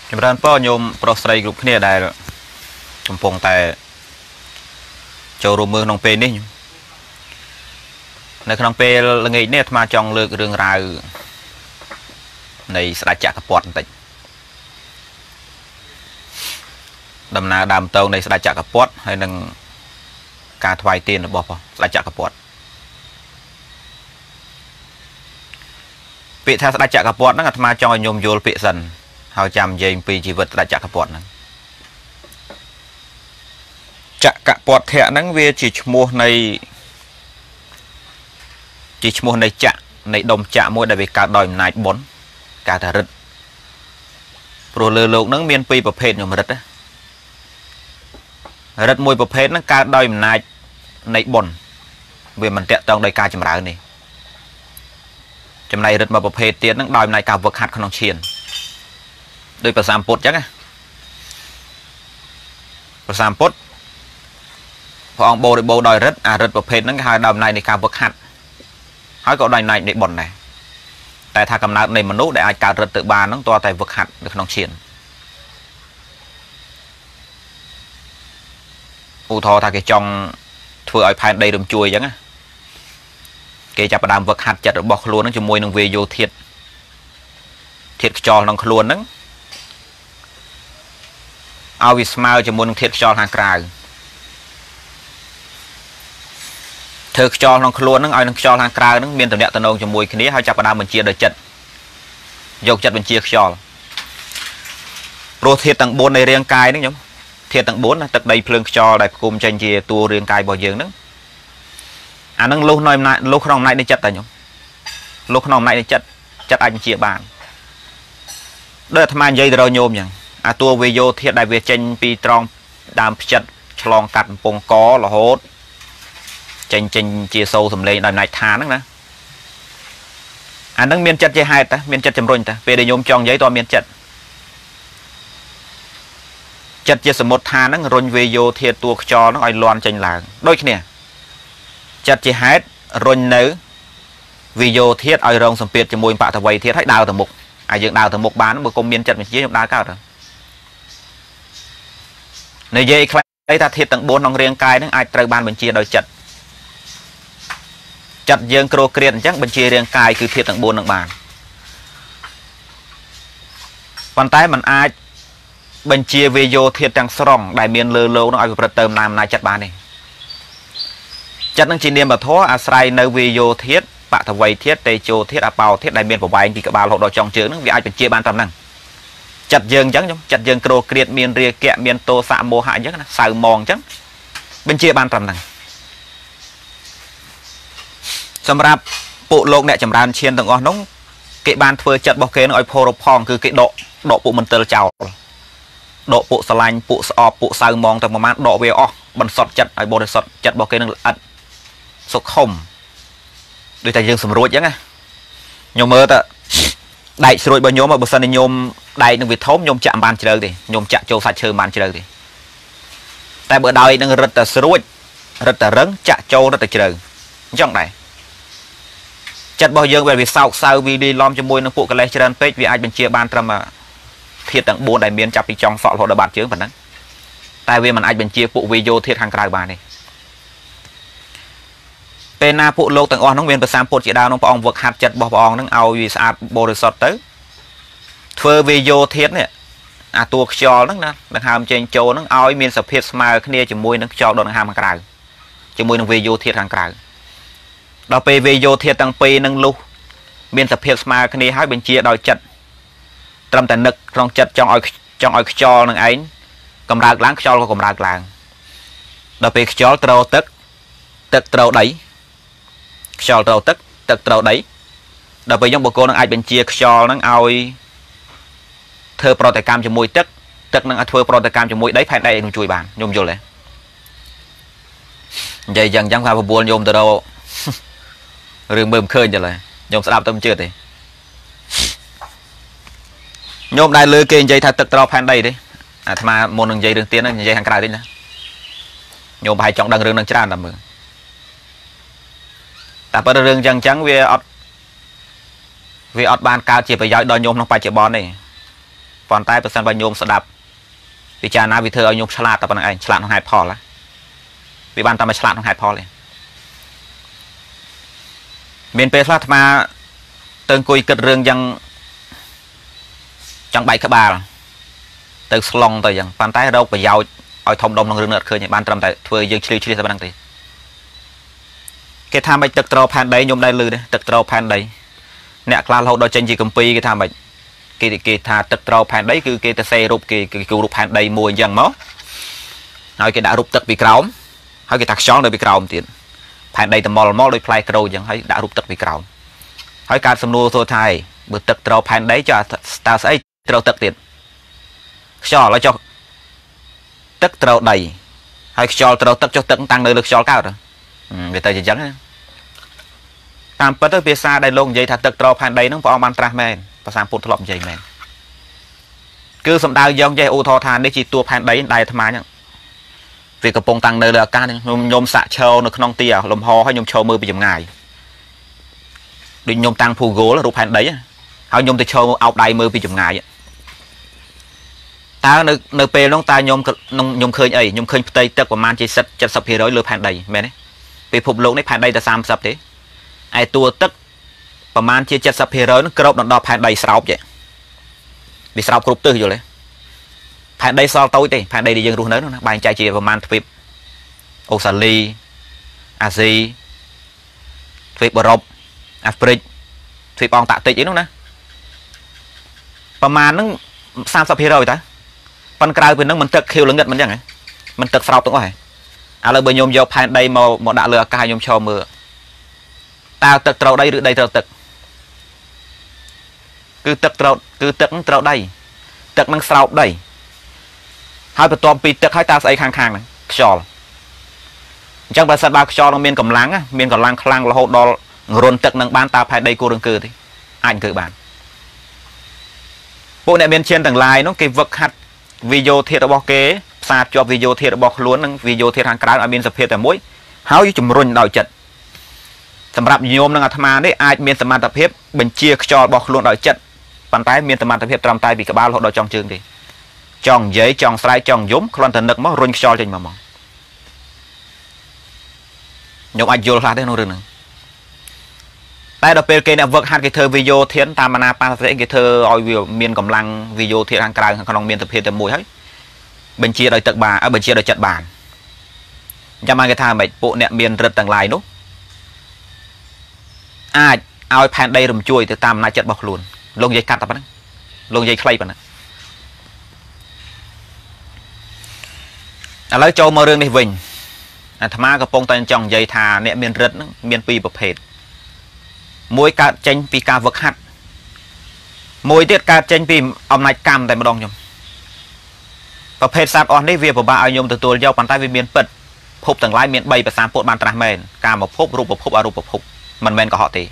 Chúng ta có nhôm prostate group kia đây trong phòng tại châu Rome nông pe níในขนมเปรย์งี้เนี่ยมาจองเลือกเรื่องราวในสายจักรพรรดิดำนาดำเตาในสายจักรพรรดิให้นังการถวายเตียนบอกสายจักรพรรดิปีแทนสายจักรพรรดินั่นมาจองยมโยลปีสันเขาจำยิงปีชีวิตสายจักรพรรดินั้นจักรพรรดิแท้นั้นเวจิชมัวในchỉ mộtในchạในดมchạมวยได้ไปการดอยนายบนการถรึดโปรเลโลกนั้นมีนปีประเภทอยู่มารึดนะรึดมวยประเภทนั้นการดอยนายในบนเวมันเตะตองโดยการจำรานี่จำนายรึดมาประเภทเตี้ยนั้นดอยนายการวักหัดขนมเชียนโดยประสามปดจังไงประสามปดพอองโบโดยโบดอยรึดรึดประเภทนั้นหาดอยนายในการวักหัดให้ก็ได้ในบนnàyแต่ถ้ากำนัดในมนุษย์ได้อาการระตึกบานนั่งตัวแต่vựcหัดđượcน้องเชียนอุทธรถ้าแกจองធ្វើឲ្យផែនដីរំជួយអញ្ចឹងគេចាប់ផ្ដើមvựcหัดចិត្តរបស់ខ្លួននឹងជាមួយនឹងវេយោធាតុខ្យល់ក្នុងខ្លួនហ្នឹងឲ្យវាស្មើជាមួយនឹងធាតុខ្យល់ខាងក្រៅเธอจอลองคล้วนนั่งเอาจอลทางกลางนั่งเมียนตัวเนี้ยตะนงจมูกคืนนี้เขาจับประดามบัญชีโดยจัดยกจัดบัญชีจอลโปรเทตต่างบนในเรียงกายนั่งยมเทียต่างบนนะตักใดเพลิงจอได้กลุ่มใจเจียตัวเรียงกายบ่อยเยิงนั่งนั่งลูกน้อยลูกน้องในจัดแต่ยมลูกน้องในจัดอันเจียบานเดินทำงานยัยเราโยมอย่างตัวเวโยเทียได้เวเจนปีตรองดามจัดฉลองกัดปงกอหล่อโหดเจนเจียโซสำเร็จในนายทานั่งนะนั่งเมียนจัดใจหายแต่เมียนจัดจำรุ่นแต่ไปได้โยมจองยัยตัวเมียนจัดเจียสมุทรทานั่งรุนเวโยเทียตัวจอนั่งไอรอนจันหลังโดยเนี่ยจัดใจหายรุนเนื้อวิโยเทียไอรองสัมเปียจมวยปะตะไวเทียให้ดาวตะมุกไอยังดาวตะมุกบ้านนั่งบุกเมียนจัดมันเชี่ยดาวเก้าเลยในยัยใครถ้าเทียต่างบนน้องเรียงกายนั่งไอตระบานบัญชีโดยจัดยังโครเกรียนจังบัญชีเรียงกายคือเทียบต่างบนต่างบานปันท้ายมันอาจบัญชีวิโยเทียบต่างสรองได้เมียนเลอโลน้องเอาไปเติมนามนายจัดบานนี่จัดนั่งจีเนียมแบบท้ออาศัยในวิโยเทียบปะทวัยเทียบเตโจเทียบอาเปาเทียบได้เมียนปะใบกี่กบาลหกดอกจองเจอนั่งวิไอเป็นเจียบานตำนั่งจัดยังจังจัดยังโครเกรียนเมียนเรียแกะเมียนโตสะโมหะจังนะสาวมองจังเป็นเจียบานตำนั่งสำหรับปุโลกเนี่ยจำรานเชียนต่างอ๋อน้องเกบานเฟื่อจัดบอกเกนอ้อยโพรพองคือเกดดอกปุมันเตลเจ้าดอกปุสลายปุสอบปุสาวมองแต่ประมาณดอกเวอบันสดจัดไอ้บริสดจัดบอกเกนนึงอัดสกคมโดยแต่ยังสมรู้ยังไงโยมเมื่อแต่ได้สรุปบางโยมมาบุษนิยมได้หนึ่งวิทมโยมจะบานเจริญดิโยมจะโจสัตเชิญบานเจริญดิแต่เมื่อใดหนึ่งรัตแต่สรุปรัตแต่เริงจะโจรัตแต่เจริญจังไดจัดบ่อยยังแบบวิสาวสาววีดีล้อมจมูกนังปุกกระไรเจริญเป็ดวิไอเป็นเชียบานตรมาเทียต่างบนได้เมียนจับปีจองสอดหัวดาบาดเชื้อแบบนั้นแต่เวมันไอเป็นเชียปุวิโยเทียทางกลางบานนี่เป็นนาปุโลกต่างอ่อนน้องเวียนประสานปวดจีดาวน้องปองวักหัดจัดบ่อปองนั่งเอาวิสาดบริสุทธิ์ตื้อเฟอร์วิโยเทียเนี่ยตัวจอนั่งนะนังหามเจนโจนั่งเอาเมียนสเปียสมาขึ้นเนี่ยจมูกนังจอโดนนังหามกลางจมูกนังวิโยเทียทางกลางเราไปวิโยเทียตั้งปีนั่งลุเมียนสเปียสมาขึ้นเนี่ยให้เป็นเชียดอยจัดตรำแต่นึกลองจัดจองอ้อยจอนังไอ้กำลังล้างจอก็กำลังกลางเราไปจอเตาตึกเตาไหนจอเตาตึกเตาไหนเราไปยังบุคคลนังไอ้เป็นเชียจอนังเอาเธอโปรตีกรรมจมูกตึกนังเธอโปรตีกรรมจมูกได้ภายในนุ่งจุยบานยมโยเลยใหญ่ยังพาไปบัวยมแต่เราเรื่องเบิ่มเคยจะเลยยมสลับต้มเจือดเลยยมได้เลยเกณฑ์ใจถ้าตึกเราภายในดิทำไมมนหนึ่งใจเรื่องเตี้ยนั่นใจทางกลางดินะยมไปจองดังเรื่องดังจ้าดังมือแต่ประเรื่องจังเวียอดบานกาวเจียไปย้อยดอยยมลงไปเจียบอลนี่ប៉ុន្តែប្រសិនបើញោមស្ដាប់ពិចារណាវាធ្វើឲ្យញោមឆ្លាតតែប៉ុណ្្នឹងឯងឆ្លាតក្នុងហេតុផលណាវាបានតែមកឆ្លាតក្នុងហេតុផលទេមានពេលខ្លះអាត្មាទៅអង្គុយគិតរឿងយ៉ាងចង់បែកក្បាលទៅស្លងទៅយ៉ាងប៉ុន្តែរកប្រយោជន៍ឲ្យធំដុំក្នុងរឿងនេះអត់ឃើញទេបានត្រឹមតែធ្វើយើងឆ្លៀវឆ្លៀសតែប៉ុណ្្នឹងទេគេថាមិនទឹកត្រោផែនដីញោមដែរលឺទេទឹកត្រោផែនដីអ្នកខ្លះរហូតដល់ចេញជាកម្ពីគេថាមិនគេថាទឹកត្រោផែនដីគឺគេទៅសេរូបគេគឺរូបផែនដីមួយអញ្ចឹងមកហើយគេដាក់រូបទឹកពីក្រោមហើយគេថាខ្យល់នៅពីក្រោមទៀតផែនដីតមល់មកដោយផ្លែក្រូចអញ្ចឹងហើយដាក់រូបទឹកពីក្រោមហើយកើតសំណួរសួរថាបើទឹកត្រោផែនដីចុះតើស្អីត្រូវទឹកទៀតខ្យល់ហើយចុះទឹកត្រូវដីហើយខ្យល់ត្រូវទឹកចុះទឹកតាំងនៅលើខ្យល់កើតវាទៅជាអញ្ចឹងតាមពិតទៅភាសាដែលលោកនិយាយថាទឹកត្រោផែនដីហ្នឹងព្រះអង្គបានត្រាស់មែនភាសាពុទ្ធធ្លាប់និយាយមែនគឺសំដៅយកចេះឧទាហរណ៍ថានេះជាតួផែនដីដែលអាត្មាអញ្ចឹងវាកំពុងតាំងនៅលើអាកាសខ្ញុំសាក់ឈរនៅក្នុងទីលំហហើយខ្ញុំឈរមើលពីចម្ងាយដូចខ្ញុំតាំងភូហ្គោលរូបផែនដីហើយខ្ញុំទៅឈរអោបដៃមើលពីចម្ងាយតើនៅពេលនោះតើខ្ញុំឃើញអីខ្ញុំឃើញផ្ទៃទឹកប្រមាណជា70% លើផែនដីមែនទេពិភពលោកនេះផែនដីតែ30ទេឯតួទឹកប្រមាណជា70%នឹងគ្របដណ្ដប់ផែនដីស្រោបចេះវាស្រោបគ្រប់ទិសយល់ទេផែនដីសល់តូចទេផែនដីដែលយើងរស់នៅនោះណាបែងចែកជាប្រមាណទ្វីបអូស្ត្រាលីអាស៊ីទ្វីបអឺរ៉ុបអាហ្វ្រិកទ្វីបអង់តាក់ទិកអីនោះណាប្រមាណហ្នឹង30%តើប៉ុន្តែក្រៅពីហ្នឹងមិនទឹកខៀវល្ងឹតមិនអញ្ចឹងហ៎មិនទឹកស្រោបទាំងអស់ហ៎ឥឡូវបើខ្ញុំយកផែនដីមកដាក់លើអាកាសខ្ញុំឈរមើលតើទឹកត្រូវដីឬដីត្រូវទឹកគឺទឹកត្រូវដីទឹកនឹងស្រោបដីហើយបន្ទាប់ពីទឹកហើយតើស្អីខាងហ្នឹងខ្យល់អញ្ចឹងបើសិនបើខ្យល់នឹងមានកម្លាំងខ្លាំងរហូតដល់រុនទឹកនឹងបានតើផែនដីគួររឿងគឺទេអាចអង្គើបានពួកអ្នកមានឈានទាំងឡាយនោះគេវឹកហាត់វីយ៉ូធាតុរបស់គេផ្សារភ្ជាប់វីយ៉ូធាតុរបស់ខ្លួននិងវីយ៉ូធាតុខាងក្រៅឲ្យមានសភាពតែមួយហើយជំរុញដោយចិត្តសម្រាប់ញោមនិងអាត្មានេះអាចមានសមត្ថភាពបញ្ជាខ្យល់របស់ខ្លួនដោយចិត្តប៉ុន្តែមានសមត្ថភាពត្រឹមតែពីក្បាលរហូតដល់ចុងជើងទេចង់និយាយចង់ស្រែកចង់យំគ្រាន់តែនឹកមករុញខ្យល់ចេញមកញោមអាចយល់ខ្លះទេក្នុងរឿងហ្នឹងតែដល់ពេលគេអ្នកវឹកហាត់គេធ្វើវីយ៉ូធាតុតាមអាណាបាសតិគេធ្វើឲ្យវាមានកម្លាំងវីយ៉ូធាតុខាងក្រៅខាងក្នុងមានសភាពតែមួយហើយបញ្ជាដោយទឹកបានបញ្ជាដោយចិត្តបានចាំបានគេថាម៉េចពួកអ្នកមានរិទ្ធទាំងឡាយនោះអាចឲ្យផែនដីរំជួយទៅតាមអំណាចចិត្តរបស់ខ្លួនលោកនិយាយកាត់តែប៉ុណ្ណឹងលោកនិយាយខ្លីប៉ុណ្ណឹងឥឡូវចូលមករឿងនេះវិញអាត្មាកំពុងតែចង់និយាយថាអ្នកមានរិទ្ធហ្នឹងមានពីរប្រភេទមួយកើតចេញពីការវឹកហាត់មួយទៀតកើតចេញពីអំណាចកម្មតែម្ដងខ្ញុំប្រភេទសត្វអស់នេះវាពិបាកឲ្យខ្ញុំទទួលយកប៉ុន្តែវាមានពិតភពទាំងឡាយមាន3ភាសាពុទ្ធបានត្រាស់មែនកាមភពរូបភពអរូបភពមិនមែនកុហកទេ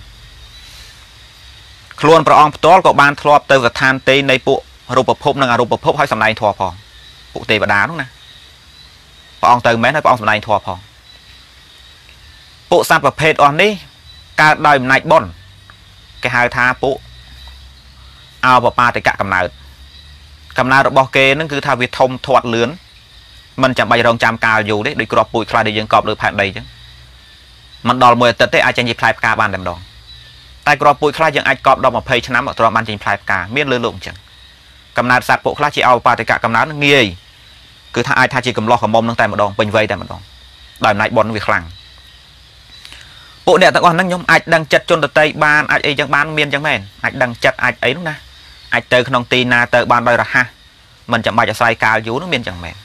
ខ្លួនព្រះអង្គផ្ទាល់ក៏បានធ្លាប់ទៅស្ថានទីនៃពួករូបភពនិងអរូបភពឲ្យសម្ដែងធម៌ផងពួកទេវតានោះណាព្រះអង្គទៅមែនហើយព្រះអង្គសម្ដែងធម៌ផងពួកសត្វប្រភេទអស់នេះកើតដោយអំណាចបុណ្យគេហៅថាពួកអោបបាតិកកំណើតរបស់គេនឹងគឺថាវាធំធាត់លឿនមិនចាំបាច់រងចាំកាលយូរទេដូចគ្រាប់ពូជខ្លះដែលយើងកប់លើផែនដីអញ្ចឹងមិនដល់មួយអាទិត្យទេអាចចេញជាផ្លែផ្កាបានតែម្ដងតែគ្រាប់ពូជខ្លះយើងអាចកប់ដល់20ឆ្នាំអត់ទ្រាំបានចេញផ្លែផ្កាមានលើលោកអញ្ចឹងកំណើតសត្វពួកខ្លះជាអោបបាតិកកំណើតងាយគឺថាអាចថាជាកំឡោះកំមុំនឹងតែម្ដងពេញវ័យតែម្ដងដោយអំណាចបុណ្យវាខ្លាំងពួកអ្នកទាំងអស់ហ្នឹងខ្ញុំអាចដឹងចិត្តជនដតីបានអាចអីចឹងបានមានចឹងមែនអាចដឹងចិត្តអាចអីនោះណាអាចទៅក្នុងទីណាទៅបានដោយរហ័សមិនចាំបាច់អាស្រ័យកាលយូរនោះមានចឹងមែន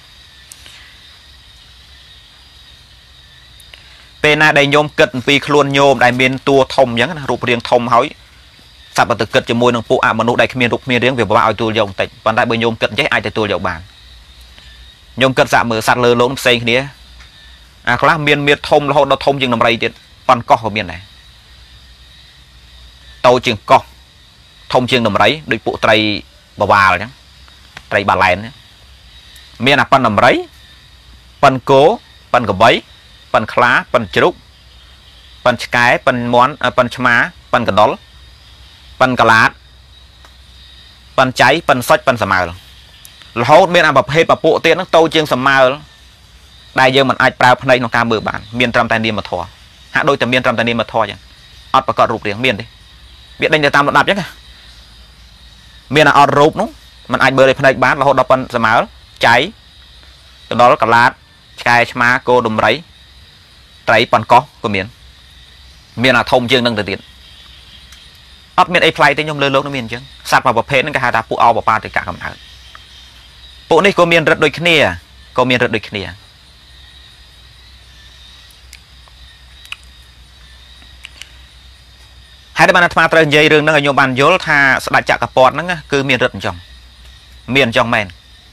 ពេលណាដែលញោមគិតអំពីខ្លួនញោមដែលមានតួធំចឹងណារូបរាងធំហើយសត្វទៅគិតជាមួយនឹងពួកអមនុស្សដែលគ្មានរូបគ្មានរាងវាពិបាកឲ្យទួលយកបន្តិចប៉ុន្តែបើញោមគិតចេះអាចទទួលយកបានញោមគិតសាក់មើលសត្វលើលោកផ្សេងគ្នាអាខ្លះមានមៀតធំរហូតដល់ធំជាងដំរីទៀតប៉ុនកោះក៏មានដែរតូចជាងកោះធំជាងដំរីដូចពួកត្រីបវាលអញ្ចឹងត្រីបាឡែនមានអាប៉ុនដំរីប៉ុនគោប៉ុនកបីប៉ុនខ្លាប៉ុនជ្រូកប៉ុនឆ្កែប៉ុនមាន់ប៉ុនឆ្មាប៉ុនកណ្ដុលប៉ុនកឡាតប៉ុនចៃប៉ុនសុចប៉ុនសមើលរហូតមានអាប្រភេទពពួកទៀតហ្នឹងតូចជាងសមើលដែលយើងមិនអាចប្រើភ្នែកក្នុងការមើលបានមានត្រឹមតែនាមធម៌ហាក់ដូចតែមានត្រឹមតែនាមធម៌ចឹងអត់ប្រកបរូបរាងមានទេវាដេញទៅតាមលំដាប់ចឹងមានអត់រូបនោះมันអាចមើលដោយភ្នែកបានរហូតដល់ប៉ុនសមើលចៃកណ្ដុរកឡាតឆ្កែឆ្មាគោដំរីត្រីប៉ុនកោះក៏មានអាធំជាងនឹងទៅទៀតអត់មានអីប្លែកទេខ្ញុំលើលោកនោះមានអញ្ចឹងសត្វប្រភេទហ្នឹងគេហៅថាពួកអបបាតិកៈកំណើតពួកនេះក៏មានរិទ្ធដូចគ្នាហើយដែលបានអាត្មាត្រូវនិយាយរឿងហ្នឹងឲ្យញោមបានយល់ថាស្ដេចចក្រពត្តិហ្នឹងគឺមានរិទ្ធអញ្ចឹងមានអញ្ចឹងមែន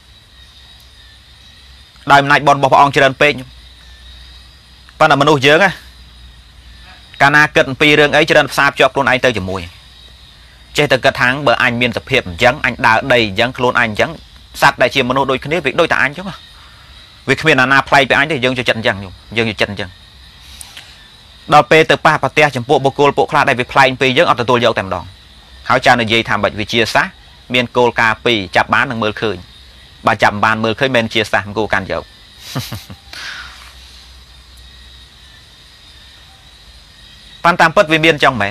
ដោយអំណាចបនរបស់ព្រះអង្គច្រើនពេកប៉ុន្តែមនុស្សយើងកាលណាគិតអំពីរឿងអីច្រើនផ្សារភ្ជាប់ខ្លួនឯងទៅជាមួយចេះតែគិតថាបើអញមានសភាពអញ្ចឹងអញដើរដីអញ្ចឹងខ្លួនអញអញ្ចឹងសត្វដែលជាមនុស្សដូចគ្នាវាដូចតែអញអញ្ចឹងវាគ្មានអាណាប្លែកពីអញទេយើងចូលចិត្តអញ្ចឹងយើងចូលចិត្តអញ្ចឹងដល់ពេលទៅប៉ះប្រទះចំពោះបុគ្គលពួកខ្លះដែលវាប្លែកពីយើងអត់ទទួលយកតែម្ដងហើយចានិយាយថាមិនវិជាសាស្ត្រមានគោលការណ៍ពីរចាប់បាននិងមើលឃើញបើចាប់បានមើលឃើញមិនជាសាស្ត្រគោលកាន់យកប៉ុន្តែតាមពិតវាមានចឹងមែន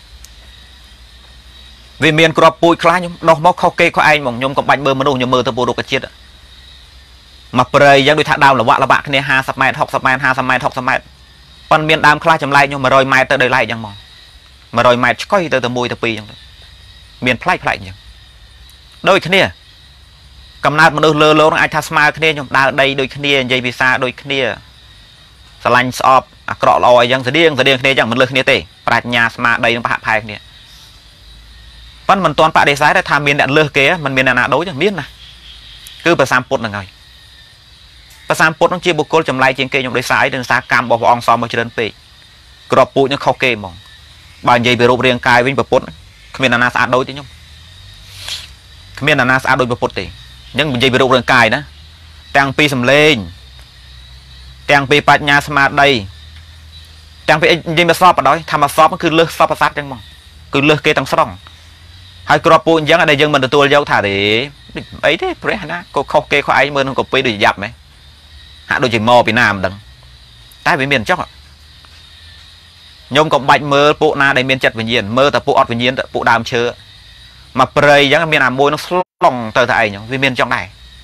វាមានក្របពូជខ្លះខ្ញុំដោះមកខុសគេខុសឯងហ្មងខ្ញុំក៏បាច់មើលមនុស្សខ្ញុំមើលទៅពួករុក្ខជាតិមកព្រៃយ៉ាងដូចថាដើមលវាក់គ្នា50ម៉ែត្រ60ម៉ែត្រ50ម៉ែត្រ60ម៉ែត្រប៉ុន្តែមានដើមខ្លះចម្លែកខ្ញុំ100ម៉ែត្រទៅដោយឡែកចឹងហ្មង100ម៉ែត្រឆ្កុយទៅ1ទៅ2ចឹងទៅមានប្លែកអញ្ចឹងដូចគ្នាកំណើតមនុស្សលើលោកនឹងអាចថាស្មើគ្នាខ្ញុំដើរដីដូចគ្នានិយាយភាសាដូចគ្នាស្រឡាញ់ស្អប់អាក្រក់ល្អអីចឹងស្តៀងគ្នាចឹងមិនលើសគ្នាទេប្រាជ្ញាស្មារតីនឹងប្រហាក់ផែគ្នាប៉ុន្តែមិនទាន់បដិសេធថាមានអ្នកលើសគេមិនមានអ្នកណាដូចចឹងមានណាគឺប្រសាមពុទ្ធហ្នឹងហើយប្រសាមពុទ្ធនឹងជាបុគ្គលចម្លែកជាងគេខ្ញុំដោយសារអីដោយសារកម្មរបស់ព្រះអង្គសមមកច្រើនពេកក្របពូជនឹងខុសគេហ្មងបើនិយាយពីរូបរាងកាយវិញប្រពុតគ្មានអ្នកណាស្អាតដូចទេខ្ញុំគ្មានអ្នកណាស្អាតដូចប្រពុតទេអញ្ចឹងនិយាយពីរូបរាងកាយណាទាំងពីសម្លេងទាំងពីបញ្ញាស្មារតីទាំងពីនិយាយមកសពបដ ாய் ថាមកសពគឺលើសសពប្រសាទចឹងហ្មងគឺលើសគេទាំងស្រុងហើយក្របពូជអញ្ចឹងដែលយើងមិនទទួលយកថាទេអីទេព្រះណាក៏ខុសគេខុសឯងមើលនឹងកូពីដូចយ៉ាប់ហ្មងហាក់ដូចជាមកពីណាមិនដឹងតែវាមានអញ្ចឹងខ្ញុំក៏បាច់មើលពួកណាដែលមានចិត្តវិញ្ញាណមើលតែពួកអត់វិញ្ញាណពួកដើមឈើមកព្រៃអញ្ចឹងមានអាមួយនឹងស្លងទៅតែឯងវាមានអញ្ចឹងដែរ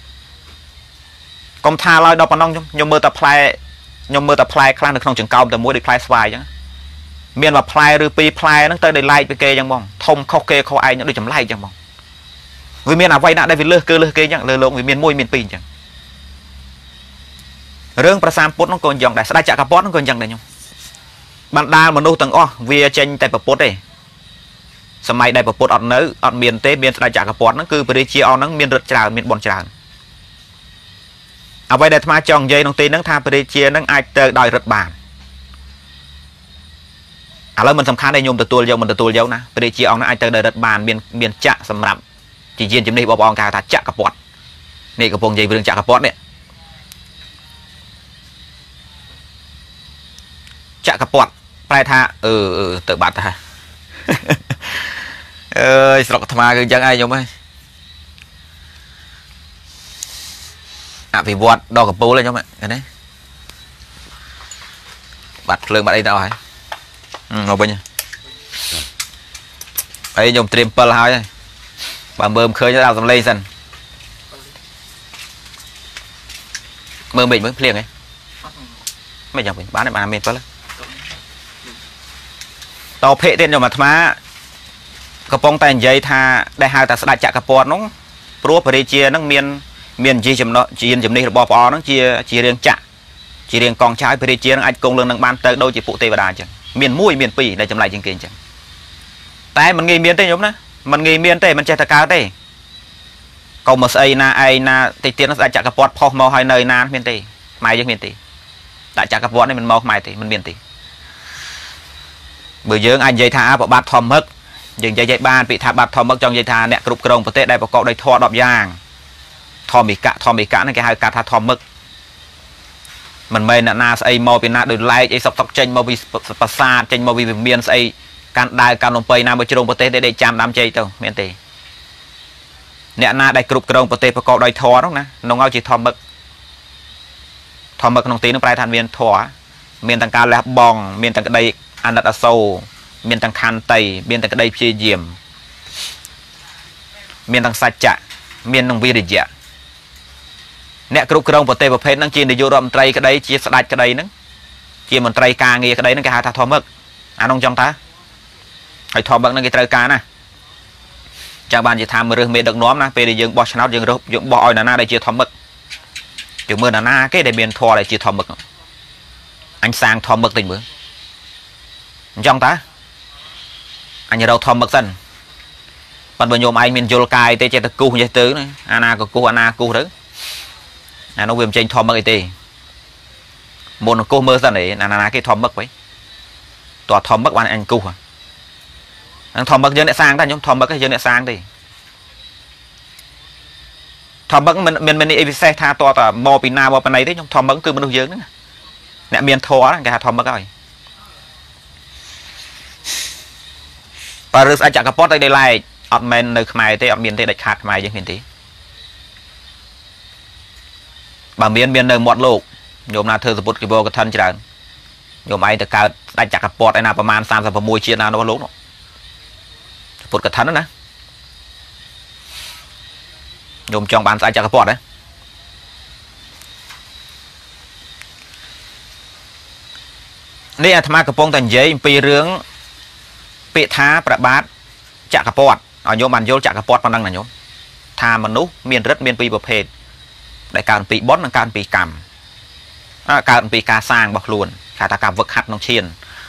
កុំថាឡើយដល់ប៉ុណ្ណឹងខ្ញុំមើលតែផ្លែខ្លះនៅក្នុងចង្កោមតែមួយដូចផ្លែស្វាយអញ្ចឹងមានមួយផ្លែឬពីរផ្លែហ្នឹងទៅដោយឡែកពីគេអញ្ចឹងបងធំខុសគេខុសឯងដូចចម្លែកអញ្ចឹងបងវាមានអ្វីណាដែលវាលើសគេអញ្ចឹងលើលោកវាមាន1មាន2អញ្ចឹងរឿងប្រសាមពុទ្ធហ្នឹងក៏អញ្ចឹងដែរស្ដេចចក្រពត្តិហ្នឹងក៏អញ្ចឹងដែរខ្ញុំបណ្ដាលមនុស្សទាំងអស់វាចេញតែប្រពុតទេសម័យដែលប្រពុតអត់នៅអត់មានទេមានស្ដេចចក្រពត្តិហ្នឹងគឺព្រះរាជាអង្គហ្នឹងមានរិទ្ធច្រើនមានបុណ្យច្រើនអ្វីដែលអាត្មាចង់និយាយក្នុងទីហ្នឹងថាព្រះរាជាហ្នឹងអាចទៅដោយរិទ្ធបានឥឡូវមិនសំខាន់ទេញោមទទួលយកមិនទទួលយកណាព្រះរាជាអង្គហ្នឹងអាចទៅដោយរិទ្ធបានមានចក្រសម្រាប់ជាយានជំនិះរបស់ព្រះអង្គគេថាចក្រពត្តិនេះកំពុងនិយាយរឿងចក្រពត្តិនេះចក្រពត្តិប្រែថាទៅបាត់ថាអើយស្រុកអាត្មាគឺអញ្ចឹងឯងញោមអើយអភិវឌ្ឍដល់កំពូលឯងញោមឃើញទេបាត់ភ្លើងបាត់អីទៅហើយមកវិញអីញោមត្រៀម7ហើយបើមើលមិនឃើញដល់សំឡេងសិនមើលមិនភ្លៀងហ៎មិនយ៉ាងវិញបានទេបានមាន7តភេទៀតញោមអាត្មាកំពុងតែនិយាយថាដែលហៅថាស្ដេចចក្រពត្តិនោះព្រោះព្រះរាជានឹងមានជាចំណោះជាជំនិះរបស់ព្រះអង្គនឹងជារឿងចាក់ជារឿងកងឆាយព្រះរាជានឹងអាចគង់លើនឹងបានទៅដូចជាពួកទេវតាអញ្ចឹងមាន1មាន2ដែលចម្លែកជាងគេអញ្ចឹងតែមិនងាយមានទេញោមណាមិនងាយមានទេមិនចេះតែកើតទេកុំមកស្អីណាឯងណាតិចទៀតស្ដេចចក្រពត្តិផុសមកហើយនៅណាមានទេម៉ែយើងមានទេតែចក្រពត្តិនេះមិនមកម៉ែទេមិនមានទេបើយើងអាចនិយាយថាប្របាទធម្មហឹកយើងនិយាយបានពាក្យថាបាទធម្មហឹកចង់និយាយថាអ្នកគ្រប់គ្រងប្រទេសដែលប្រកបដោយធម៌10យ៉ាងធម្មិកៈហ្នឹងគេហៅកាត់ថាធម្មហឹកមិនមែនអ្នកណាស្អីមកពីណាដោយឡែកអីសុកតុកចេញមកពីប្រាសាទចេញមកពីវិមានស្អីកាន់ដើរកាន់លំពៃណាមកជ្រុងប្រទេសទេដេកចាំដាំជ័យទៅមានទេ nè na đại cục trong bờ tây bờ cọ đòi thò đó nè nông ao chỉ thò mực nông tí nó phải thành miền thò miền tầng cao là bong miền tầng cái đây ăn đặt sâu miền tầng khăn tây miền tầng cái đây chia diềm miền tầng sạch chạ miền tầng vi để dạ nè cục trong bờ tây bờ phết năng chi để vô đầm tây cái đây chia sạch cái đây nữa chia mình tây ca nghe cái đấy nó cái hai thà thò mực anh ông trong ta hay thò mực nó cái tây ca nè cha ban chỉ tham mưa mê được nóm nè về để dừng bò snap dừng bò là na đây chia thò mực chừng mưa là na cái để miền thò lại chia thò mực anh sang thò mực tình bữa trong ta anh nhớ đâu thò mực dần còn bây nhôm anh miền dồi cài tê che tơ cu như tứ này ana của ana cu thứ nó viêm trên thò mực tê một cô mưa dần này là cái thò mực vậy tòa thò mực bạn anh cu à thò mực dân lại sang ta nhóm thò mực cái dân lại sang thì thò mực mình đi xe tha to tòa mò pina mò bên này đấy nhóm thò mực cứ bên đâu dưới nữa nè miền thò cái thò mực rồi và rồi anh chặt cái pot đây lại ở miền nơi mày thế ở miền thế đạch hạt mày như miền tí bà miền nơi một lục nhôm na thưa bút cái vô cái thân chỉ là nhôm ai từ cao đánh chặt cái pot này nàoประมาณ30 chia nào nó lố nó bút cái thân đó nè nhôm trong bàn sai chặt cái pot đấyนี่อาตมากระโปรงแต่งเย่ปีเรื่องปีท้าประบาดจักรปอดเอาโยมบันโยจักรปอดมาดังนะโยมทามนุษย์เมียนรัฐเมียนปีประเภทในการปีบอสในการปีกรรมการปีกาสร้างบอกล้วนการตะการวักหัดน้องเชียน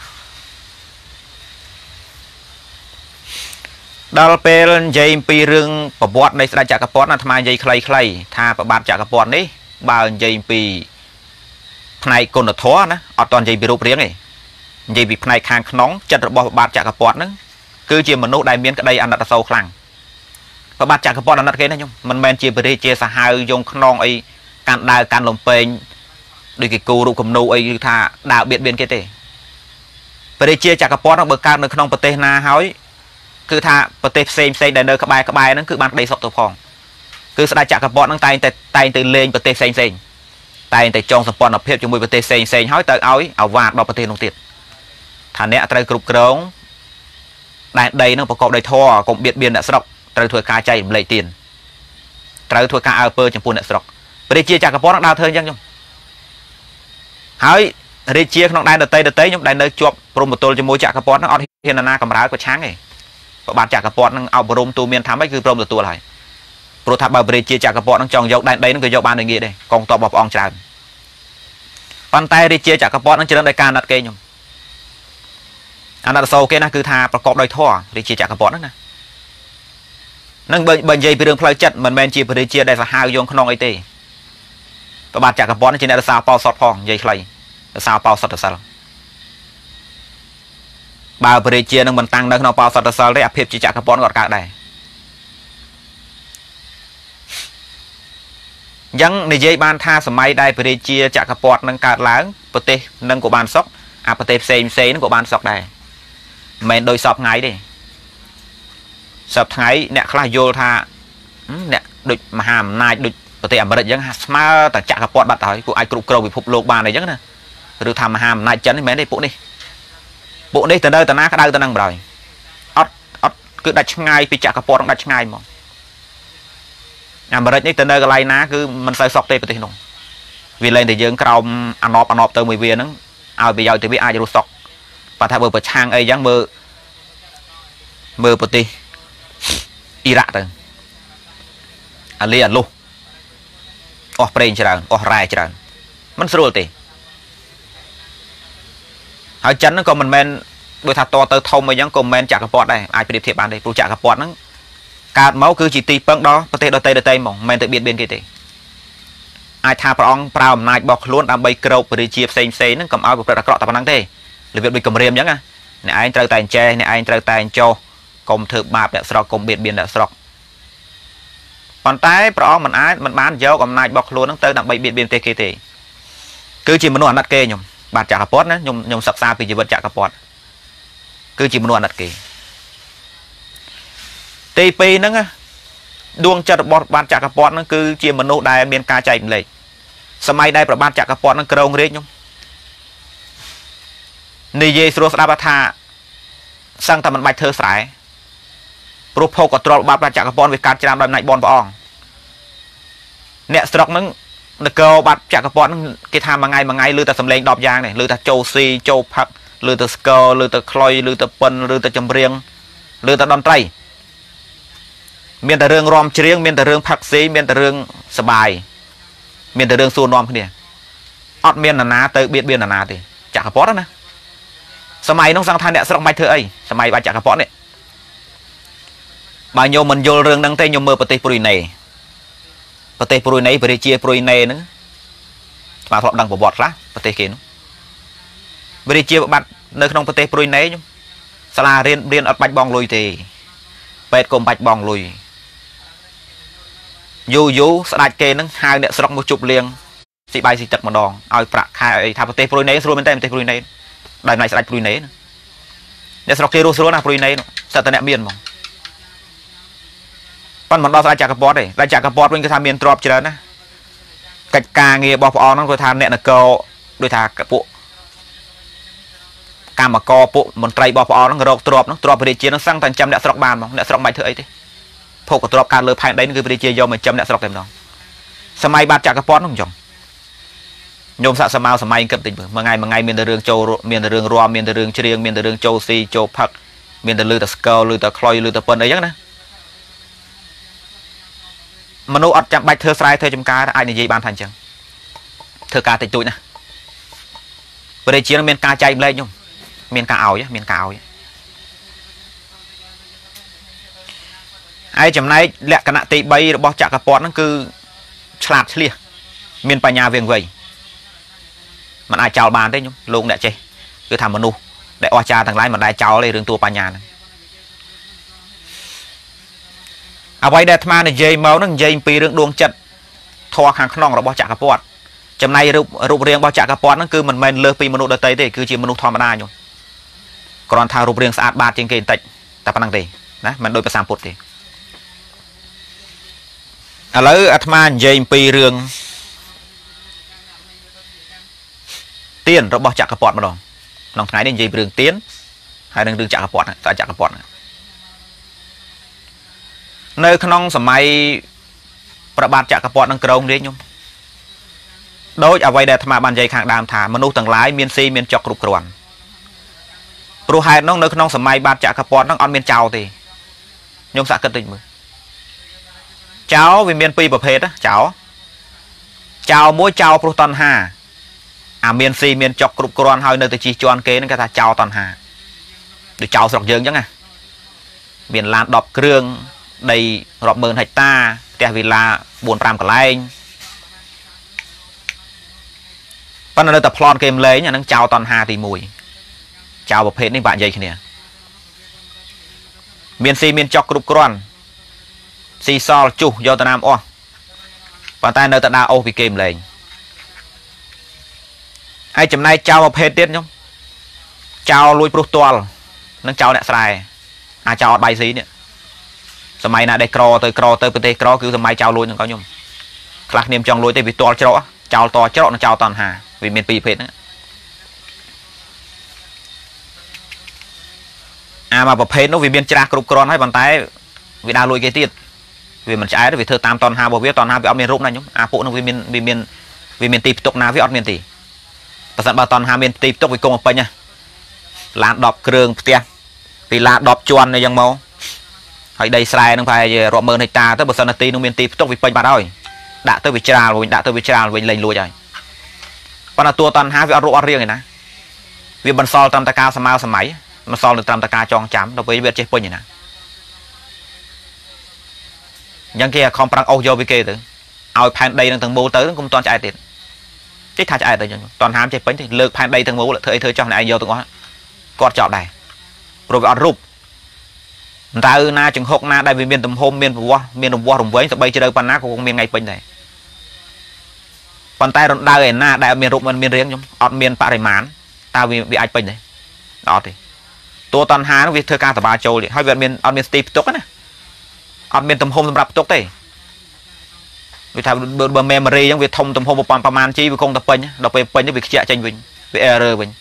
ดาลเป็นเย่ปีเรื่องประบอดในสายจักรปอดอาตมาเย่ใครทาประบาดจักรปอดนี้บางเย่ปีในกลท้อนะเอาตอนเย่ปีรูปเรียงไงยี่บีในคางขนองจัดระบบบาดจากกระปอดนึงคือเจียมนุษย์ได้เมียนก็ได้อันดับโซ่คลังระบาดจากกระปอดอันดับเกณฑ์นะยมมันแมนเจียบริเจียสหายยงขนองไอการดาวการลมเป็นด้วยกิกูรูกมนูไอท่าดาวเบียดเบียนเกตบริเจียจากกระปอดเบิกการในขนองประเทศนาเฮ้ยคือท่าประเทศเซมเซได้เดินกระบายนั่นคือบ้านได้สอบตัวพองคือสได้จากกระปอดนั่งไตตื่นเลงประเทศเซมไตแต่จองสปอนอเพียบจมูกประเทศเซมเฮ้ยเตอเอาวาดบอกประเทศนงติดฐานเนี้ยไตรกรุบกรองได้นั่งประกอบได้ท่อกบเบียดเบียนเนสร็อกไตรถวยกาใจเลยตีนไตรถวยกาเอาเปอร์จมูกเนสร็อกไปได้เชียจากกระป๋องดาวเธอยังยงหายได้เชียขนมได้เดตยงได้เนื้อจวบโปรโมตัวจมูกจากกระป๋องนั่งเอาเฮียนนากำร้ายก็ช้างไงบาดจากกระป๋องนั่งเอาบรมตัวเมียนทำให้คือโปรโมตัวอะไรโปรทับบาบริเชียจากกระป๋องนั่งจองยกได้นั่งก็ยกบานอย่างงี้เลยกองตอบบอกองจานปันไตได้เชียจากกระป๋องนั่งเจริญในการนัดเกยยงอันนั้นโซ่เกนะคือทาประกอบโดยท่อดิเชียจากกระป๋องนั่นนะนั่งเบนเย่ไปเรื่องพลายจัดเหมือนแมนจีไปดิเชียได้สหายยงขนองไอเต้ประบาดจากกระป๋องนั่นจีน่าสาวเป่าสอดพองเย่ใครสาวเป่าสอดตะซัลบ่าวไปดิเชียนั่งบนตังนั่งขนองเป่าสอดตะซัลได้อภิบจีจากกระป๋องกอดกาได้ยังในเย่บ้านท่าสมัยได้ไปดิเชียจากกระป๋องนั่งการล้างประเทศนั่งกูบานซอกประเทศเซนั่งกูบานซอกได้แมนโดยสอบไงดิสอบไงเนี่ยคลายโยธาเนี่ยดุจมหามนายดุจปฏิบัติยังมาแต่จักรปอดบัดถอยกูไอ้กรุบกรวิภพโลกบานอะไรยังนะหรือทำมหามนายจันนี่แม่ได้ปุ๊นี่แต่เดินแต่หน้าก็ได้แต่นั่งบ่อยอดคือดัชไงไปจักรปอดต้องดัชไงมั้งบรินี่แต่เดินอะไรนะคือมันใส่สอกเตะปฏิหนงวิเลนแต่ยังกราวอันนอบเติมมือเวียนึงเอาไปยาวถึงวิอาจะรู้สอกปะทะเบอร์ประช่างไอ้ยังเบอร์ปฏิอิระตึงอันเลี้ยนลูอ๋อเปลี่ยนจานอ๋อไรจานมันสรุปตีหายจันนั่นก็มันแมนโดยทัดตัวเติร์ทอมมายังก็แมนจากกระปอดได้ไอ้ไปเทียบบ้านได้ปลูกจากกระปอดนั้นการเมาคือจีตีเปิ้งดอประเทศโดยเตยมองแมนเตเบียดเบียนกี่ตีไอ้ทาปรองเปล่านายบอกล้วนเอาใบกระปริเชียบเซนั่นก็เอาไปประกอบตะพันนั่งเต้หรือเวียดไปกำเรียมยังไงในไอ้เตยแต่งเจในไอ้เตยแต่งโจกรมถือบาปเนี่ยสระกรมเบียดเบียนเนี่ยสระปันท้ายพระองค์มันบ้านเยอะกับนายบอกล้วนตั้งแต่ดับใบเบียดเบียนเตะเกตคือจีมนุษย์นัดเกยยมบาดจากกระปอดนะยมสับซาปีจีบจากกระปอดคือจีมนุษย์นัดเกยตีปีนั่งដួងចិត្តរបស់បាទចក្រពត្តិហ្នឹងគឺជាមនុស្សដែលមានការចែកម្លែកសម័យដែលប្របាទចក្រពត្តិហ្នឹងក្រងរាជខ្ញុំនិយាយស្រួលស្ដាប់ថាសឹងតែមិនបាច់ធ្វើស្រែព្រោះភោគក៏ទ្រព្យបាទចក្រពត្តិវាកាត់ច្រាមដោយអំណាចបនព្រះអង្គអ្នកស្រុកហ្នឹងនគរបាទចក្រពត្តិហ្នឹងគេថាមួយថ្ងៃលើតែសំឡេង10យ៉ាងនេះលើតែចូលស៊ីចូលផឹកលើទៅស្គរលើទៅខ្លុយលើទៅប៉ិនលើទៅចម្រៀងលើទៅតន្ត្រីមានតែរឿងរំច្រៀងមានតែរឿងផឹកស៊ីមានតែរឿងសបាយមានតែរឿងសួរនាំគ្នាអត់មាននរណាទៅបៀតបៀននរណាទេចក្រពត្តិណាសម័យនោះសង្ឃថាអ្នកស្រុកមិនធ្វើអីសម័យបាច់ចក្រពត្តិនេះបើញោមមិនយល់រឿងហ្នឹងទេញោមមើលប្រទេសប្រុយណេប្រទេសប្រុយណេបរិជាប្រុយណេហ្នឹងស្មាធ្លាប់ដឹងប្រវត្តិខ្លះប្រទេសគេនោះបរិជាបាត់នៅក្នុងប្រទេសប្រុយណេខ្ញុំសាលារៀនអត់បាច់បងលុយទេពេទ្យកុំបាច់បងលុយយូស្ដាច់គេហ្នឹងហៅអ្នកស្រុកមកជប់លៀងស៊ីបាយស៊ីទឹកម្ដងឲ្យប្រាក់ខែអីថាប្រទេសប្រុយណេស្រួលមែនទេប្រទេសប្រុយណេដោយណៃស្ដាច់ប្រុយណេអ្នកស្រុកគេរស់ស្រួលណាប្រុយណេសិតតែអ្នកមានហ្មងប៉ុន្តែមិនដល់ស្ដាច់ចក្រពត្តិទេស្ដាច់ចក្រពត្តិវិញគេថាមានទ្រព្យច្រើនណាកិច្ចការងាររបស់ព្រះអង្គហ្នឹងគាត់ថាអ្នកនគរដូចថាពួកកម្មករពួកមន្ត្រីរបស់ព្រះអង្គហ្នឹងរកទ្រព្យហ្នឹងទ្រព្យប្រជាហ្នឹងសឹងតែចាំអ្នកស្រុកបានហ្មងអ្នកស្រុកមិនធ្វើអីទេភោគទ្រព្យកើតលើផែនដីហ្នឹងគឺប្រជាយកមកចាំអ្នកស្រុកតែម្ដងសម័យបាទចក្រពត្តិហ្នឹងអញ្ចឹងញោមសាក់សម័យគិតតិចមើលមួយថ្ងៃមានតែរឿងចូលមានតែរឿងរាំមានតែរឿងច្រៀងមានតែរឿងចូលស៊ីចូលផឹកមានតែលើតែស្គរលើតែខ្លុយលើតែប៉ុនអីចឹងណាមនុស្សអត់ចាំបាច់ធ្វើស្រែធ្វើចំការអាចនិយាយបានថាអញ្ចឹងធ្វើការតិចតួចណាប្រជានឹងមានការចែកម្លែកញោមមានការឲ្យហើយចំណែកលក្ខណៈទី3របស់ចក្រពត្តិហ្នឹងគឺឆ្លាតឆ្លៀសមានបញ្ញាវាងវៃมันអាចចោលបានទេញោមលោកអ្នកចេះគឺថាមនុស្សដែលអស្ចារ្យទាំងឡាយមិនដែលចោលទេរឿងតួបញ្ញាហ្នឹងអ្វីដែលអាត្មានិយាយមកហ្នឹងនិយាយពីរឿងដួងចិត្តធម៌ខាងក្នុងរបស់ចក្រពត្តិចំណែករូបរាងរបស់ចក្រពត្តិហ្នឹងគឺមិនមែនលើសពីមនុស្សដទៃទេគឺជាមនុស្សធម្មតាញោមគ្រាន់ថារូបរាងស្អាតបាតជាងគេបន្តិចតែប៉ុណ្្នឹងទេណាមិនដូចភាសាពុទ្ធទេឥឡូវអាត្មានិយាយអំពីរឿងទៀនរបស់ចក្រពត្តិម្ដងក្នុងថ្ងៃនេះនិយាយពីរឿងទៀនហើយនឹងរឿងចក្រពត្តិតើចក្រពត្តិនៅក្នុងសម័យព្រះបាទចក្រពត្តិនឹងក្រងរាជខ្ញុំដោយអ្វីដែលអាត្មាបាននិយាយខាងដើមថាមនុស្សទាំងឡាយមានស៊ីមានចុកគ្រប់គ្រាន់ព្រោះហេតុនោះនៅក្នុងសម័យបាទចក្រពត្តិនឹងអត់មានចោលទេខ្ញុំសាក់គិតតិចមើលចោលវាមានពីរប្រភេទចោលមួយចោលព្រោះតណ្ហាអាមានស៊ីមានចុកគ្រប់គ្រាន់ហើយនៅតែជិះជាន់គេហ្នឹងគេថាចោលតណ្ហាដូចចោលស្រុកយើងអញ្ចឹងណាមានឡាន10គ្រឿងដីរាប់ម៉ឺនហិកតាផ្ទះវិឡា 4-5 កន្លែងប៉ុន្តែនៅតែប្លន់គេម្លែងអានឹងចោលតណ្ហាទី1ចោលប្រភេទនេះបាក់និយាយគ្នាមានស៊ីមានចុកគ្រប់គ្រាន់ស៊ីសល់ជុះយកទៅណាមអស់ប៉ុន្តែនៅតែដើរអូសពីគេម្លែងហើយចំណែកចោលប្រភេទទៀតខ្ញុំចោលលួចព្រោះទាល់នឹងចោលអ្នកស្រែអាចោលអត់បាយស៊ីនេះសម័យណាដែលក្រទៅប្រទេសក្រគឺសម័យចោលលួចហ្នឹងក៏ខ្ញុំខ្លះគ្នាចង់លួចទេវាទាល់ច្រកចោលតច្រកនិងចោលតណ្ហាវាមានពីរប្រភេទហ្នឹងអាមកប្រភេទនោះវាមានច្រាស់គ្រប់គ្រាន់ហើយប៉ុន្តែវាដើរលួចគេទៀតវាមិនឆ្អែតវាធ្វើតាមតណ្ហារបស់វាតណ្ហាវាអត់មានរូបណាខ្ញុំអាពួកនោះវាមានទីផ្ទុកណាវាអត់មានទេបើសិនបើតណ្ហាមានទីផ្ទុកវាគង់ពេញណាឡាន10គ្រឿងផ្ទះពីឡា10ជាន់អីចឹងមកហើយដីស្រែនឹងប្រហែលជារាប់ម៉ឺនហិកតាទៅបើសិនណាទីនោះមានទីផ្ទុកវាពេញបាត់ហើយដាក់ទៅវាច្រាលវិញលេងលួចហើយប៉ុន្តែតួតណ្ហាវាអត់រូបអត់រាងឯណាវាបន្សល់ត្រឹមតែការសម័យបន្សល់នៅត្រឹមតែការចងចាំដល់ពេលវាចេះពេញឯណាអញ្ចឹងគេខំប្រឹងអូសយកពីគេទៅឲ្យផែនដីនឹងទាំងមូលទៅកុំតន់ឆ្អែតទៀតចេះថាឆ្អែតទៅអញ្ចឹងតន់ហាមចេះពេញទេលើកផែនដីទាំងមូលធ្វើអីធ្វើចោះអ្នកឯងយកទាំងអស់គាត់ចប់ដែរព្រោះវាអត់រូបតើណាចង្ហុកណាដែលវាមានទំហំមានប្រវោះមានរង្វាស់រង្វែងស្បីជ្រៅប៉ុណ្ណាក៏គង់មានថ្ងៃពេញដែរប៉ុន្តែរណ្ដៅឯណាដែលមានរូបមិនមានរាងខ្ញុំអត់មានបរិមាណតើវាអាចពេញដែរអត់ទេតួតណ្ហានោះវាធ្វើការតបាចូលហើយវាអត់មានស្ទីផ្ទុកណាอดเมียนตำหมสำหรับตกเต้วิธีบะเมมรียังวิธีทมตำหมประมาณจีวิคงตะเปิลเราไปเปิลยังวิเชียจังวินวิเอเรอร์วิน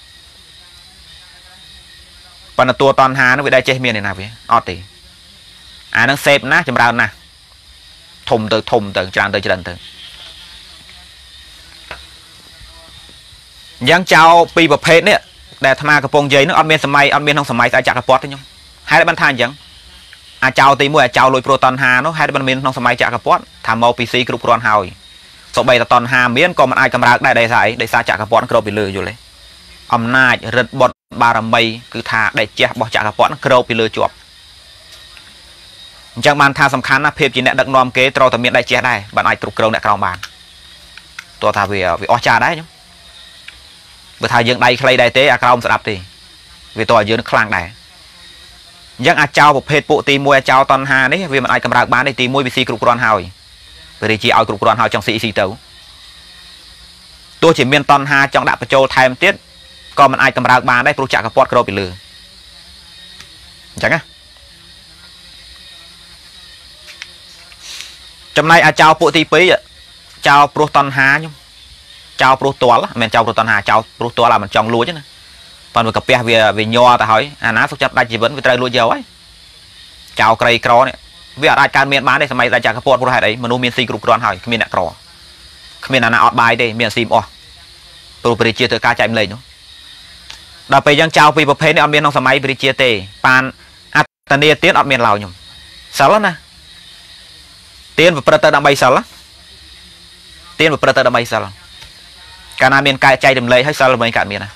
ปนตัวตอนหานะวิได้เจเมียนเนี่ยนะวิออตีนังเซฟนะจำราวนะทมเติมจานเติมยังเจ้าปีประเภทเนี่ยแต่ธรรมากระโปรงเยยนึกอดเมียนสมัยอดเมียนทองสมัยสายจากกระปอดนี่ยให้ได้บรรทานยังเจ้าตีมวยเจ้าลอยโปรตอนหาเนาะให้ได้บรรเมียนทองสมัยจากกระปอดทำเอาปีซีกรุบกรอนหายสมัยตอนหาเมียนก็มันไอกำลังได้สายจากกระปอดกระโดดไปเลยอยู่เลยอำนาจรัดบดบารมีคือทาได้เจ้าบอกจากกระปอดกระโดดไปเลยจบจากมันทางสำคัญนะเพียบจีเนดักนอมเกตเราแต่เมียนได้เจ้าได้บันไอกรุบกรอนเนี่ยกรองบานตัวทาวิออจ่าได้ยังเมื่อทายยังได้ใครได้เตะกรองสลับตีวิตัวยืนคลางได้ยังอาเจ้าประเภทปุตีมวยเจ้าตอนหานี่วิมันไอกำลังบ้านได้ตีมวยวิซีกรุบกรอนหายไปรีจีเอากรุบกรอนหายจังสีเต๋อตัวchỉ miềnตอนหาจังดับประโจไทม์เตี้ยก็มันไอกำลังบ้านได้ปลุกจากกระปอดกระโดดไปเลยจังไงจำนายอาเจ้าปุตีปีเจ้าปลุกตอนหายุ่งเจ้าปลุกตัวละมันเจ้าปลุกตอนหาเจ้าปลุกตัวละมันจองรู้chứนะตอนมันกับเปียvề nhò ta hỏiน้าสุขจัดได้จีบไปตรายรู้เยอะไว้เจ้าไกรกรอเนี่ยวิอาการเมียนมาได้สมัยราชากระปอดผู้ใดมนุษย์เมียนซีกรุบกรอนหอยขมิ้นกรอขมิ้นนาออดบายได้เมียนซีมอ๋อตัวปริเชียเธอกาใจมันเลยเนาะเราไปยังเจ้าปีประเพณีอเมียนของสมัยปริเชียเตปานอัตเนียเตี้ยนอเมียนเราอยู่สารนะเตี้ยนแบบประตูดำใบสารเตี้ยนแบบประตูดำใบสารการอเมียนกายใจดำเลยให้สารเหมือนกันเมียนนะ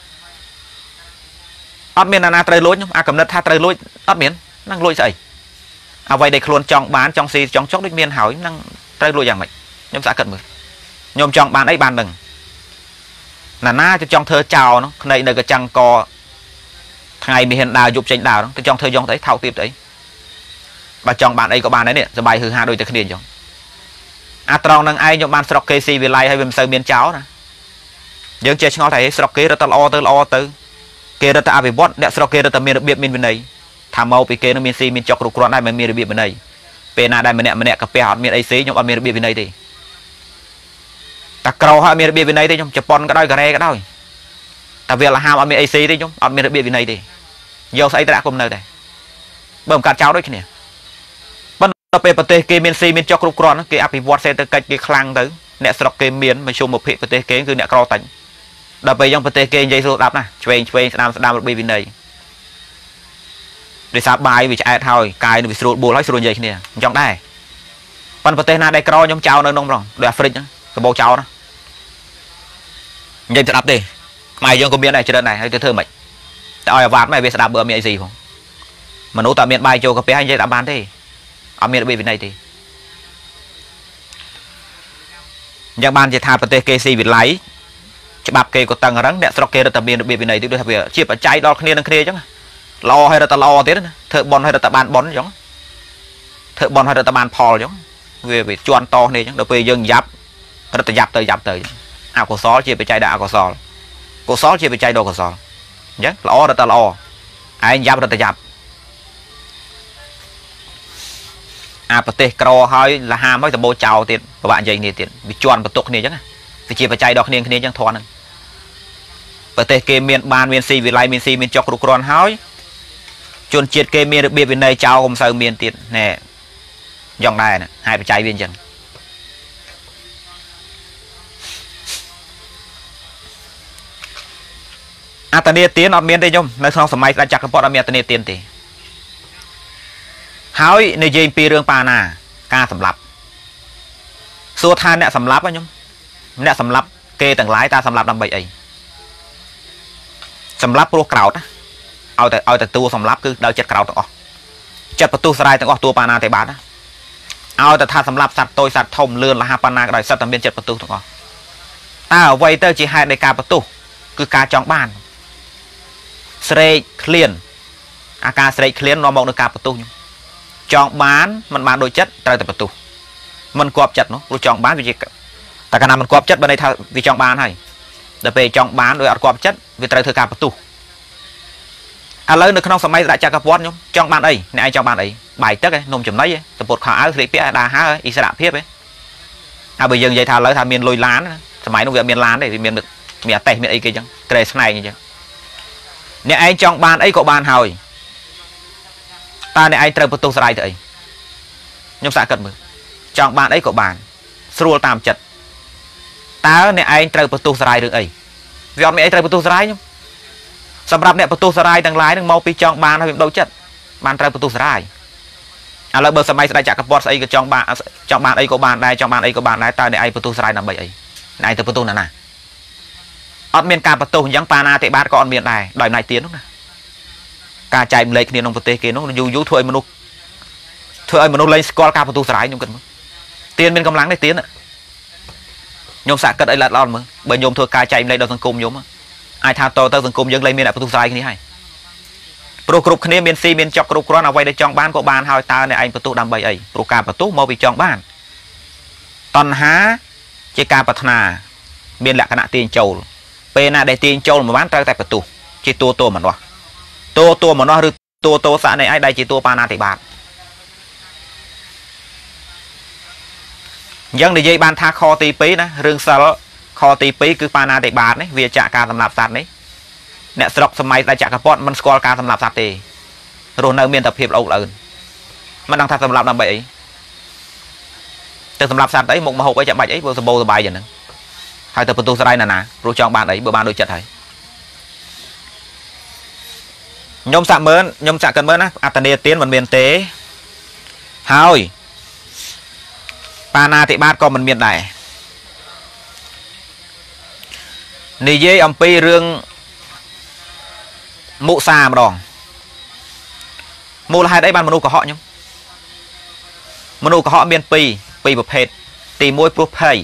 อดเมียนนาไตรลุยกำเนิดท่าไตรลุยอดเมียนนั่งลุยใส่เอาไว้ได้คลวนจองบ้านจองซีจองชกด้วยเมียนหอยนั่งไตรลุยอย่างไรยมสาเกิดมือยมจองบ้านไอ้บ้านหนึ่งน่าจะจองเธอเจ้าเนาะในกระจังกอไงมีเห็นดาวยุบเจนดาวจะจองเธอยองtới thao tiếp đấy bàจองบ้านไอ้ก็บ้านđấyเนี่ยสบายฮือฮาโดยจะขดินจงตรองนั่งไอ้ยมบ้านสระเกซีวิไลให้เป็นเซอร์เมียนเจ้านะยังเจ้าชงเอาไทยสระเกเราตลอเตอเกเราตะอาไปบดเนี่ยสระเกเราตะมีระเบียบมีเป็นไงทำเอาไปเกนมีซีมีจอกรุกรอนได้มันมีระเบียบเป็นไงเป็นนาได้มันเนี่ยกระเปียหอดมีไอซียมเอามีระเบียบเป็นไงดิตะกรอฮะมีระเบียบเป็นไงดิยมจะปนก็ได้กระเรก็ได้แต่เวลาห้ามเอามีไอซีดิยมเอามีระเบียบเป็นไงดิโยใส่ตะกุมเนยได้เบิ่มการเจ้าด้วยขี้เนี่ยบันเราไปประเทศเกมีซีมีจอกรุกรอนเกอภิวัตเซตเกยคลังtớiเนี่ยสระเกมีนมาชมmộtประเทศเกคือเนี่ยกรอตันเราไปยังประเทศเกย์ใจสุดดับนะช่วยสนามระเบียบเป็นไงโดยสาบายวิจัยเท่ากายวิสุทธิ์บัวร้อยสุรยัยเนี่ยจังได้ปันประเทศนาได้กรอยมเจ้าเนินนงรองโดยแอฟริกกระโบเจ้านะยังจะดับดิไม่ยังก็มีอะไรจะเดินไหนให้เธอไหมแต่เอาวาดไม่เวสดับเบอร์มีไอซีผมมนุษย์แต่เมียนใบโจกับเปียให้ใจดับบานที่เอาเมียนระเบียบเป็นไงทียังบานจะทานประเทศเกซีวิไลจะบับเกย์ก็ตั้งรั้งเนี่ยสระเกย์เราตะเมียนระเบียบเป็นไงที่ด้วยทำเบียร์เชี่ยปัจจัยรอเคลียร์จังรอให้เราตะรอเตี้ยนะเธอบอลให้เราตะบานบอลจังเธอบอลให้เราตะบานพอจังvềชวนโตนี่จังเดี๋ยวไปยังยับเราจะยับเตยเอากอซอเชี่ยไปใจด่ากอซอเชี่ยไปใจโดกอซอยังรอเราตะรอไอ้ยับเราตะยับประเทศกรอให้ละห้ามให้ตะโบเจ้าเตี้ยประวัติยังนี่เตี้ยวิจวนประตูนี่จังไปเชี่ยไปใจดอกนี่จังทอนึงประเทศเกมเมียนบานเมียนซีวิไลเมียนซีเมียนจอกรุกรอนหายจนเจียดเกมเมียนเบียบเป็นในเจ้าคมเซอร์เมียนติดแน่ย่องได้นะให้ไปใจเวียนจังตอนนี้เตียนอดเมียนได้ยมในทางสมัยราชกระปอดอเมียนตอนนี้เตียนตีหายในเย็นปีเรื่องปานาการสำลับส่วนทานเนี่ยสำลับนะยมเนี่ยสำลับเกต่างหลายตาสำลับดำใบไอสำลับโปรกราวนะเอาแต่ตัวสำลับคือดาวจัดกราวต่างออกจัดประตูสลายต่างออกตัวปานาแต่บาทนะเอาแต่ทาสำลับสัตว์โตสัตว์ทมเลื่อนละหาปานากระไดสัตว์ตะเบียนจัดประตูต่างออกตาไวเตอร์จีไฮในการประตูคือการจองบ้านเสรเคลียนอาการเสรเคลียนนอนมองในการประตูจองบ้านมันมาโดยจัดแต่ประตูมันกรอบจัดเนาะรู้จองบ้านวิจิตรแต่ขณะมันกรอบจัดบันไดทาวิจองบ้านให้เดี๋ยวไปจองบ้านโดยอัดกรอบจัดวิตรเธอการประตูឥឡូវនៅក្នុងសម័យដាក់ចក្រពត្តិខ្ញុំចង់បានអីអ្នកឯងចង់បានអីបាយទឹកឯងនំចំណីឯងសពុតខោអាវស្លៀកពាក់ដាហើអ៊ីស្រាភាពឯងហើយបើយើងនិយាយថាឥឡូវថាមានលុយឡានសម័យនោះវាអត់មានឡានទេវាមានអតេសមានអីគេចឹងក្រែស្នែងអញ្ចឹងអ្នកឯងចង់បានអីក៏បានហើយតើអ្នកឯងត្រូវបន្ទោសស្រាយទៅអីខ្ញុំសាកគិតមើលចង់បានអីក៏បានស្រួលតាមចិត្តតើអ្នកឯងត្រូវបន្ទោសស្រាយរឿងអីវាអត់មានអីត្រូវបន្ទោសស្រាយខ្ញុំសម្រាប់អ្នកបន្ទោសស្រាយទាំងឡាយនឹងមកពីចង់បានហើយវាមិនដូចចិត្តបានត្រូវបន្ទោសស្រាយឥឡូវបើសម័យស្ដេចចក្រពត្តិស្អីក៏ចង់បានអីក៏បានដែរចង់បានអីក៏បានដែរតើអ្នកឯងបន្ទោសស្រាយដើម្បីអីអ្នកឯងទៅបន្ទោសណាអត់មានការបន្ទោសអញ្ចឹងបាណាតិបាតក៏អត់មានដែរដោយអំណាចទៀននោះណាការចែកម្លែកគ្នាក្នុងប្រទេសគេនោះយូរធ្វើឲ្យមនុស្សលែងស្គាល់ការបន្ទោសស្រាយខ្ញុំគិតមើលទៀនមានកម្លាំងទេទៀនខ្ញុំសាកគិតអីឡាត់ឡោតមើលបើខ្ញុំធ្វើការចែកម្លែកដល់សង្គមខ្ញុំអាចថាតទៅសង្គមយើងលែងមានអ្នកបន្ទោសស្រាយគ្នាហើយព្រោះគ្រប់គ្នាមានស៊ីមានចប់គ្រប់គ្រាន់អ្វីដែលចង់បានក៏បានហើយតើអ្នកឯងបន្ទោសដើម្បីអីព្រោះការបន្ទោសមកពីចង់បានតណ្ហាជាការប្រាថ្នាមានលក្ខណៈទាញចូលពេលណាដែលទាញចូលមិនបានត្រូវតែបន្ទោសជាតួមនុស្សតួមនុស្សឬតួសាក់នៃឯងដែលជាតួបាណាតិបាតអញ្ចឹងនិយាយបានថាខទី2ណារឿងសិលខទី2គឺបាណាតិបាតនេះវាចាក់ការសម្លាប់សត្វនេះអ្នកស្រុកសម័យស្ដេចចក្រពត្តិមិនស្គាល់ការសម្លាប់សត្វទេរស់នៅមានតែភាពល្អអើនមិនដឹងថាសម្លាប់ដើម្បីអីទៅសម្លាប់សត្វអីមុខមហូបអីចាំបាច់អីបើសម្បូរសបាយយ៉ាងហ្នឹងហើយទៅបន្ទោសស្រាយណាព្រោះចង់បានអីបើបានដូចចិត្តហើយខ្ញុំសាក់មើលខ្ញុំសាក់កិនមើលណាអត្តនេទានមិនមានទេហើយបាណាតិបាតក៏មិនមានដែរនិយាយអំពីរឿងមុសាម្ដងមូលហេតុអីបានមនុស្សកុហកខ្ញុំមនុស្សកុហកមាន2ប្រភេទទី1ព្រោះភ័យ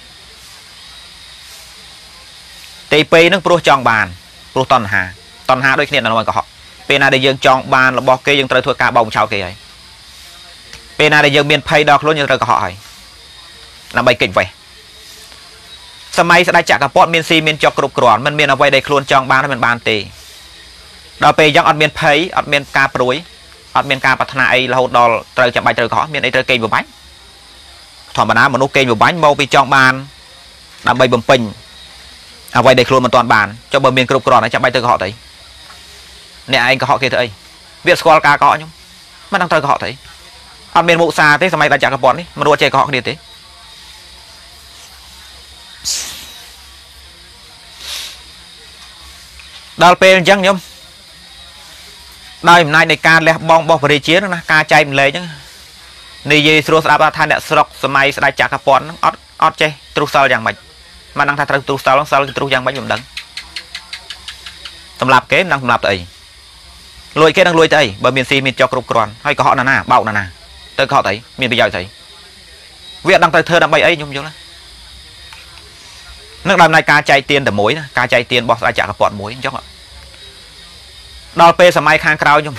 ទី2នឹងព្រោះចង់បានព្រោះតណ្ហាដូចគ្នានៅក្នុងកុហកពេលណាដែលយើងចង់បានរបស់គេយើងត្រូវធ្វើការបោកបញ្ឆោតគេហើយពេលណាដែលយើងមានភ័យដល់ខ្លួនយើងត្រូវកុហកហើយដើម្បីគេចវេះសម័យស្ដេចចក្រពត្តិមានស៊ីមានចុកគ្រប់គ្រាន់មិនមានអ្វីដែលខ្លួនចង់បានមិនបានទេដល់ពេលយ៉ាងអត់មានភ័យអត់មានការព្រួយអត់មានការប្រាថ្នាអីរហូតដល់ត្រូវចាំបាច់ត្រូវកុហកមានអីត្រូវកេងបបាញ់ធម្មតាមនុស្សកេងបបាញ់មកពីចង់បានដើម្បីបំពេញអ្វីដែលខ្លួនមិនទាន់បានចុះបើមានគ្រប់គ្រាន់ហើយចាំបាច់ទៅកុហកទៅអ្នកឯងកុហកគេទៅអីវាស្គាល់ការកុហកខ្ញុំមិនដឹងត្រូវកុហកទៅអត់មានមុសាទេសម័យស្ដេចចក្រពត្តិនេះមិនរួចចេះកុហកគ្នាទេដល់ពេលអញ្ចឹងខ្ញុំដោយអំណាចនៃការលះបង់របស់ប្រជាជាតិណាការចែកម្លែកហ្នឹងនិយាយស្រួលស្ដាប់ថាអ្នកស្រុកសម័យស្ដេចចក្រពត្តិហ្នឹងអត់ចេះទ្រុសសិលយ៉ាងម៉េចមិនដឹងថាត្រូវទ្រុសសិលគឺទ្រុសយ៉ាងម៉េចខ្ញុំមិនដឹងសម្រាប់គេនឹងសម្រាប់ទៅអីលួចគេនឹងលួចទៅអីបើមានស៊ីមានចុកគ្រប់គ្រាន់ហើយកុហកណាបោកណាទៅកុហកទៅអីមានប្រយោជន៍ទៅអីវាអត់ដឹងទៅធ្វើដើម្បីអីខ្ញុំយល់ណានឹងដោយអំណាចការចែកទានតែមួយណាការចែកទានរបស់ស្ដេចចក្រពត្តិមួយអញ្ចឹងដល់ពេលសម័យខាងក្រោយខ្ញុំ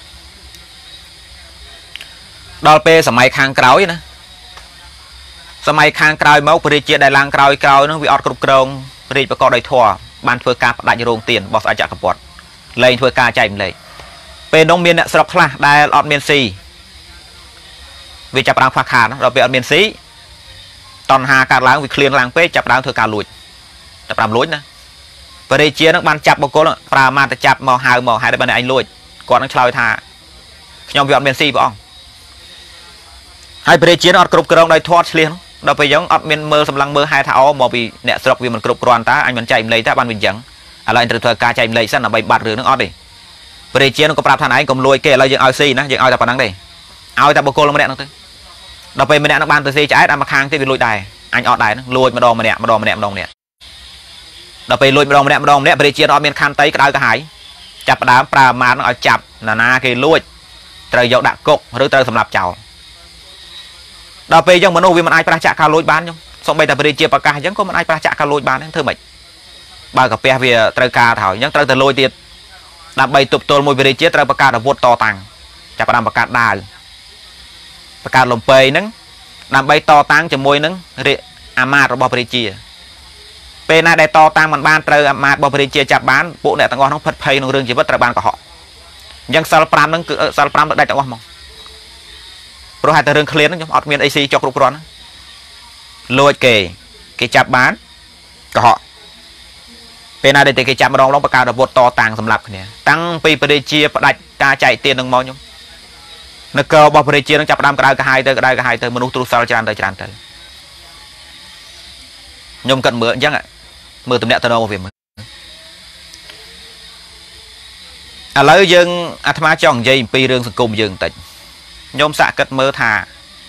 ដល់ពេលសម័យខាងក្រោយណាសម័យខាងក្រោយមកប្រជាជាតិដែលឡើងក្រោយនោះវាអត់គ្រប់គ្រងរាជប្រកបដោយធម៌បានធ្វើការផ្ដាច់រោងទានរបស់ស្ដេចចក្រពត្តិលែងធ្វើការចែកម្លែកពេលនោះមានអ្នកស្រុកខ្លះដែលអត់មានស៊ីវាចាប់ផ្ដើមខ្វះខាតដល់ពេលអត់មានស៊ីតណ្ហាកើតឡើងវាឃ្លានឡើងពេកចាប់ផ្ដើមធ្វើការលួចចាប់ផ្ដើមលួចណាប្រជាជាតិនឹងបានចាប់បុគ្គលប្រើអាមាត្យចាប់មកហៅមកហេតុតែបានឯងលួចគាត់នឹងឆ្លើយថាខ្ញុំវាអត់មានស៊ីព្រះអង្គហើយប្រជាជាតិអត់គ្រប់គ្រងដោយធាត់ឆ្លៀសដល់ពេលអញ្ចឹងអត់មានមើលសម្លឹងមើលហេតុថាមកពីអ្នកស្រុកវាមិនគ្រប់គ្រាន់តើអញមិនចែកម្លែកតើបានវាអញ្ចឹងឥឡូវត្រូវធ្វើការចែកម្លែកសិនដើម្បីបាត់រឿងហ្នឹងអត់ទេប្រជាជាតិនឹងក៏ប្រាប់ថាឯងកុំលួចគេឥឡូវយើងឲ្យស៊ីណាយើងឲ្យតែប៉ុណ្្នឹងទេឲ្យតែបុគ្គលម្នាក់ហ្នឹងទៅដល់ពេលម្នាក់នឹងបានទៅស៊ីឆ្អែតអាមកខាងទៀតវាលួចដែរអញអត់ដែរហ្នឹងលួចម្ដងម្នាក់ដល់ពេលលួចម្ដងម្នាក់ប្រជាជាតិអត់មានខន្តីក្តៅក្រហាយចាប់ផ្ដើមប្រើអាមាត្យនឹងឲ្យចាប់ណាគេលួចត្រូវយកដាក់គុកឬត្រូវសម្លាប់ចោលដល់ពេលអញ្ចឹងមនុស្សវាមិនអាចប្រះចាក់ការលួចបានខ្ញុំសូម្បីតែប្រជាជាតិប្រកាសអញ្ចឹងក៏មិនអាចប្រះចាក់ការលួចបានធ្វើម៉េចបើកាពះវាត្រូវការទៅហើយអញ្ចឹងត្រូវតែលួចទៀតដើម្បីទប់ទល់មួយប្រជាជាតិត្រូវបង្កើតអាវុធតតាំងចាប់ផ្ដើមបង្កើតដាវបង្កើតលំពែហ្នឹងដើម្បីតតាំងជាមួយនឹងអាមាត្យរបស់ប្រជាជាតិពេលណាដែលតតាំងមិនបានត្រូវអាមាត្យរបស់ប្រជាជាតិចាប់បានពួកអ្នកទាំងអស់ហ្នឹងផិតភ័យក្នុងរឿងជីវិតត្រូវបានកុហកยังสารพรามนั่นคือสารพรามได้แต่ว่ามั้งเพราะหายแต่เรื่องเคลียร์นั่นยังอดเมียนไอซีจอกรุกร้อนลอยเกจับบ้านก็เหาะเป็นอะไรแต่เกจับมาลองประกาศระบบต่อต่างสำหรับเนี่ยตั้งปีประเดี๋ยวเชียประดับกาใจเตียนหนึ่งมองยมนักเกอบอกประเดี๋ยวเชียต้องจับดำกระไดกระหายเตอกระหายเตอมนุษย์ตรุษสารจานเตอจานเตอยมกันเหมือนยังอ่ะมือตัวเนี้ยตัวโน้ตเวียนมือแล้วยังอาตมาจ่องใจปีเรื่องสังคมยังแต่โยมสะกัดมือทา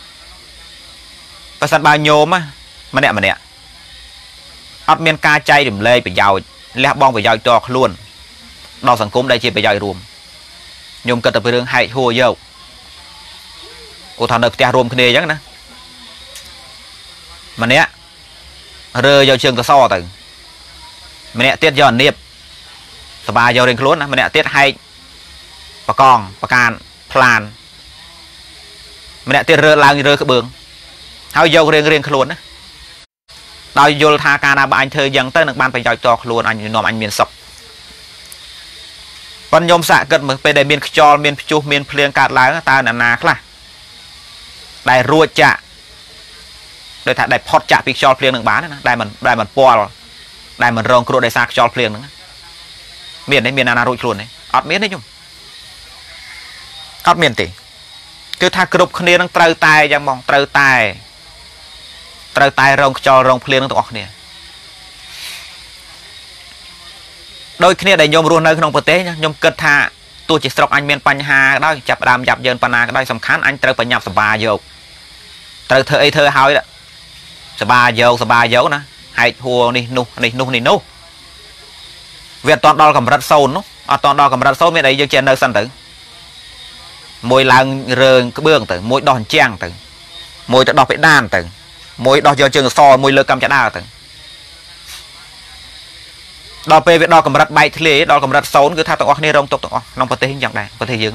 ประสานบาโยมอ่ะมันเนี่ยอัดเมียนกาใจดื่มเลยไปยาวแล้วบ้องไปยาวจอกล้วนดอกสังคมได้เชียไปยาวรวมโยมกัดแต่ไปเรื่องให้หัวเยอะอุทานเด็กจะรวมคะแนนยังนะมันเนี่ยเรือยาวเชิงตะซ้อตึงมันเนี่ยเตี้ยย้อนเนียบสบายยาวเรียงล้วนนะมันเนี่ยเตี้ยให้ประกองประการพลานมันเนี่ยเตี้ยเรือลางเรือกระเบื้องเขาโยกเรียงล้วนนะโดยโยธาการอาบานเธอยังเต้นหนักบานไปยาวจอกล้วนอันนอมอันเมียนศพวันยมสะเกิดเหมือนไปได้เมียนจอเมียนจูเมียนเพลียงกาดลายตาหนาคล่ะได้รัวจะโดยถ้าได้พอดจะพิกจอเพลียงหนึ่งบ้านนะได้มันปอลได้มันรองครัวได้ซากจอเพลียงนึงเมียนได้เมียนนารุยครัวนี่อัดเมียนได้ยุ่งอัดเมียนตีคือถ้ากรุบคนนี้ต้องเตาตายยังมองเตาตายรองจอรองเพลียงต้องออกเนี่ยโดยนี้ได้ยมรู้ในขนมปเต้ยมเกิดท่าตัวจิตสกอันเมียนปัญหาได้จับดำจับเยินปัญหาได้สำคัญอันเตาปัญญาสบายโยกเตาเธอหายละสบายโยกนะให้หัวนี่นู่เวียนตอนดอลกับรัดโซนนู้ตอนดอลกับรัดโซนไม่ได้ยังเจนเนอร์สันตึงมวยลางเริงกระเบื้องตึงมวยดอนแจ้งตึงมวยจะดอกไปด้านตึงมวยดอกเยอะเชิงซอยมวยเลือกกำจะได้ตึงดอกไปเวียนดอลกับรัดใบทะเลดอลกับรัดโซนคือถ้าตัวนี่รองตกตัวน้องประเทศอย่างไรประเทศยัง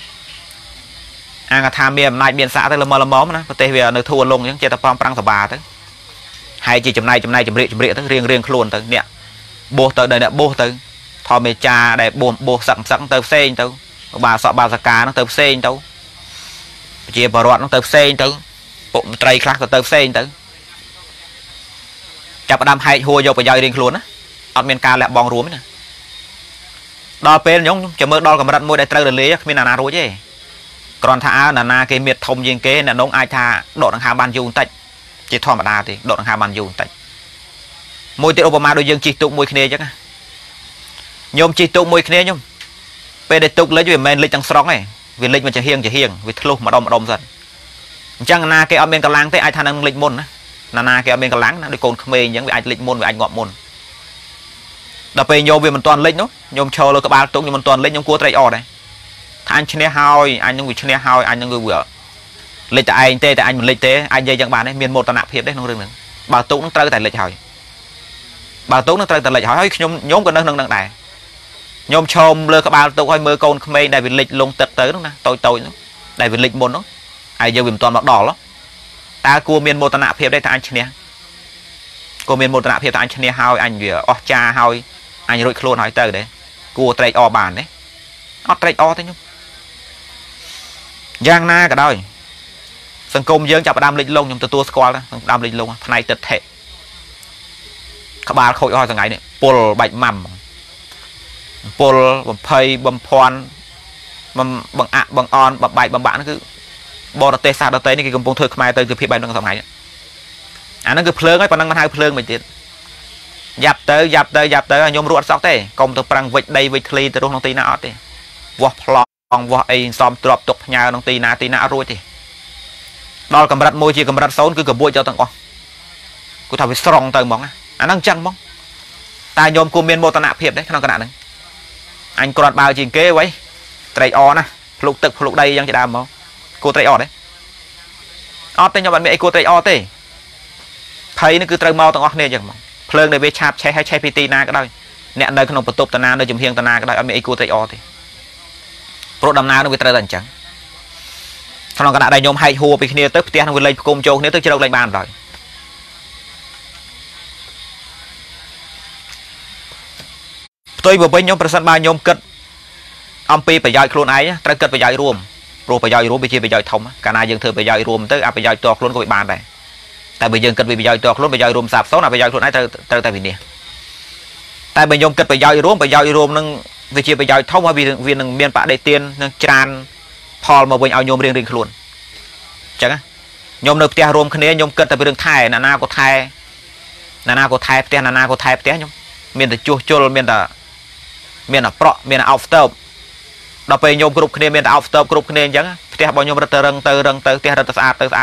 กระทำเมียนายเมียนสะแต่ละมอมนะประเทศเวียนเนื้อทัวลงยังเจตปอมปรังสบายตึงให้จีจำนายจำเรียตึงเรียงคลวนตึงเนี่ยโบตึงเนี่ยโบตึงทอเมจาได้โบสังเติมเส้นตึงบาสอบบาสกาเติมเส้นตึงเจียบรอดเติมเส้นตึงปุ่มไตรคลาสเติมเส้นตึงจับดำให้หัวโยกไปยาวเรียงคลวนนะอัดเมียนกาแหละบองรวมนะดอเป็นยงจะเมื่อดอกับรัดมวยได้เติมเลยมีนารู้ใช่ก่อนท่านาเกมีดทมยิงเกน่ะน้องไอท่าโดดทางหาบันยูนติจิตทอมดาติโดดทางหาบันยูนติมวยติโอปมาโดยยังจิตตุมวยคเนจังโยมจิตตุมวยคเนยมไปได้ตุกเลยจะเป็นเล็กจังสร้องไงวิเล็กมันจะเฮียงวิทลุมาดมสันจังนาเกอเมนกลางเตไอท่านังเล็กมนนะนาเกอเมนกลางนะโดยโกนเขมรยังวิไอเล็กมนวิไองอมนเราไปโยมวิมันตอนเล็กเนาะโยมโชว์เลยกบาตุกโยมมันตอนเล็กโยมกลัวไตรออดเลยถ้าอันเชเนียฮาวอันยังวิเชเนียฮาวอันยังวิเบื่อเล็กแต่อันเตแต่อันมันเล็กเตอันใหญ่ยังบานได้เมียนโมตนาเพียบได้น้องเรื่องหนึ่งบาตุกนั่งเตยแต่เล็กหอยบาตุกนั่งเตยแต่เล็กหอยโยมกันนั่งได้โยมชมเลยกบาตุกให้มือโกนเขมรได้วิเล็กลงเตยนั่นนะโตได้วิเล็กบนนั่นไอ้ยังวิมตอนดอกแล้วตากลัวเมียนโมตนาเพียบได้แต่อันเชเนียกลัวเมียนโมตนาเพียบแต่อันเชเนียฮาวอันเบื่อออจ้าฮาวอันรุ่ยโคลนหอยเตยเด้กลัวไตรอบานเด้อไตรอเท่านี้ย่างหน้าก็ได้สังคมเยอะจับดำเล็กลงยมตัวสกอลนะดำเล็กลงภายในตึกเทะขบาเขาย่อยสังไงเนี่ยปลใบมั่มปลบำเพยบำพรบางอะบางออนบางใบบางบะนั่นคือบอลเตะซาดเตะนี่คือกำปงเธอขมายเตยคือพี่ใบนั่งสังไงอันนั้นคือเพลิงไอ้ปนังมันให้เพลิงไปจิตยับเตยยมรวดซอกเตะกรมตัวปรังวิดได้วิทลีตัวน้องตีน่าอดเตะวอพลองวอไอซอมตรอบตกพญาน้องตีน่ารู้เตะดอลกำรัดมวยจีกำรัดโซนคือกระบวยเจ้าตังอ๋อกูทำไปสตรองเติมมองนะอันนั้นจังมองตายโยมกูเมียนโมตนาเพียบได้ขนาดขนาดนึงอันกรอดบาวจีเก้ไว้ไตรออนะพลุกตึกพลุกใดยังจะดามมองกูไตรออได้ออเตยโยมบันไม่ไอกูไตรออเตะไพ่นี่คือไตรเมาตังอ๋อเนี่ยจังมองเพลิงในเวชาบใช้ให้ใช้พิตีนาก็ได้เนี่ยในขนมประตูตนาในจุ่มเฮียงตนาก็ได้เอาไม่ไอกูไตรออเตะโปรดำนาต้องไปไตรตันจังขณะขณะใดโยมให้หัวไปเนียตึกเตี้ยทางวิเลยกลมโจกเนียตึกจะเราเลยบานเลยตัวแบบเป็นโยมประสานบาโยมเกิดអំពីប្រយោជន៍ខ្លួនឯងត្រូវគិតប្រយោជន៍រួមព្រោះប្រយោជន៍រួមវាជាប្រយោជន៍ធំកាលណាយើងធ្វើប្រយោជន៍រួមទៅអាប្រយោជន៍តខ្លួនក៏វាបានដែរតែបើយើងគិតពីប្រយោជន៍តខ្លួនប្រយោជន៍រួមសាបសូន្យអាប្រយោជន៍ខ្លួនឯងត្រូវតែវិនិច្ឆ័យតែបើខ្ញុំគិតប្រយោជន៍រួមនឹងវាជាប្រយោជន៍ធំហើយវានឹងមានបដិទាននឹងច្រានផលមកវិញឲ្យញោមរៀងខ្លួនអញ្ចឹងញោមនៅផ្ទះរួមគ្នាញោមគិតតែពីរឿងថែណាក៏ថែផ្ទះណាក៏ថែផ្ទះញោមមានតែជួសជុលមានតែប្រក់មានតែអោបស្ទើបដល់ពេលញោមគ្រប់គ្នាមានតែអោបស្ទើបគ្រប់គ្នាអញ្ចឹងផ្ទះរបស់ញោមរត់ទៅរឹងទៅផ្ទះរត់ទៅស្អាតទៅ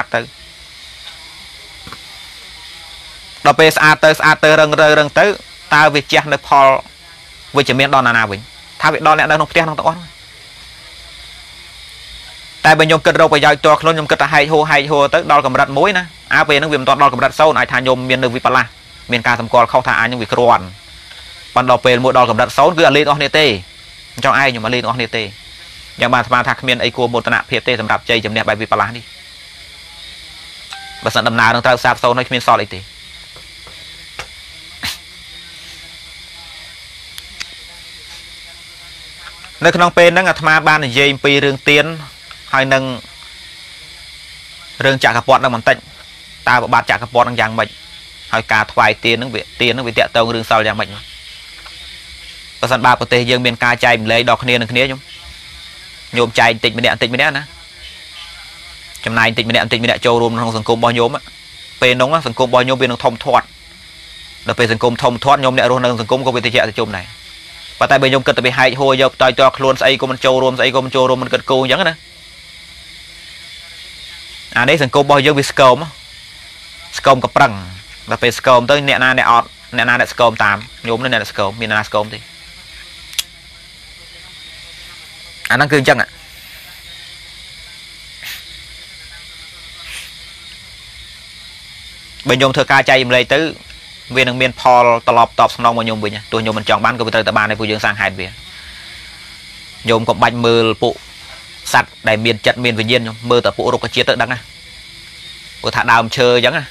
ដល់ពេលស្អាតទៅរឹងទៅតើវាជះនៅផលវិជ្ជមានដល់ណាវិញថាវាដល់អ្នកនៅក្នុងផ្ទះក្នុងទាំងអស់តែបើខ្ញុំគិតរកប្រយោជន៍តខ្លួនខ្ញុំគិតថាហែកហួរទៅដល់កម្រិតមួយណាពេលហ្នឹងវាមិនទាន់ដល់កម្រិត0អាចថាខ្ញុំមាននៅវិបលាសមានការសម្គាល់ខុសថាអញនឹងវាគ្រាន់ប៉ុន្តែដល់ពេលមួយដល់កម្រិត0គឺអត់លេងអស់គ្នាទេអញ្ចឹងឯងខ្ញុំអត់លេងអស់គ្នាទេយ៉ាងបានស្មានថាគ្មានអីគួរមោទនភាពទេសម្រាប់ជ័យជំនះបែបវិបលាសនេះបើសិនដំណើរនឹងត្រូវសាបសូន្យហើយគ្មានសល់អីទេនៅក្នុងពេលហ្នឹងអាត្មាបាននិយាយអំពីរឿងទៀនហើយនឹងរឿងចក្រពត្តិនឹងបន្តិចតើប្របាទចក្រពត្តិនឹងយ៉ាងម៉េចហើយការថ្វាយទៀននឹងវាតាក់ទងរឿងសិលយ៉ាងម៉េចបើសិនបើប្រទេសយើងមានការចែកម្លែកដល់គ្នានឹងគ្នាញោមចែកម្នាក់ណាចំណាយបន្តិចម្នាក់ចូលរួមក្នុងសង្គមរបស់ញោមពេលនោះសង្គមរបស់ញោមវានឹងធំធាត់ដល់ពេលសង្គមធំធាត់ញោមអ្នករស់នៅសង្គមក៏វាតិចតិចជុំដែរប៉ុន្តែបើខ្ញុំគិតទៅពីហែកហួរយកតយតខ្លួនស្អីក៏មិនចូលរួមមិនគិតគូអញ្ចឹងណាអានេះសង្គមរបស់យើងវាស្គមក៏ប្រឹងដល់ពេលស្គមទៅអ្នកណាអ្នកស្គមតាមញោមនេះអ្នកស្គមមានអ្នកណាស្គមទេអាហ្នឹងគឺអញ្ចឹងបើញោមធ្វើការចែកម្លែកទៅវានឹងមានផលត្រឡប់តបស្នងមកញោមវិញទោះញោមមិនចង់បានក៏វាត្រូវតែបានដែរពួកយើងសាងហេតុវាញោមក៏បាច់មើលពួកសត្វដែលមានចិត្តមានវិញ្ញាណញោមមើលតែពួករុក្ខជាតិទៅដឹងណាព្រោះថាដើមឈើអញ្ចឹងណា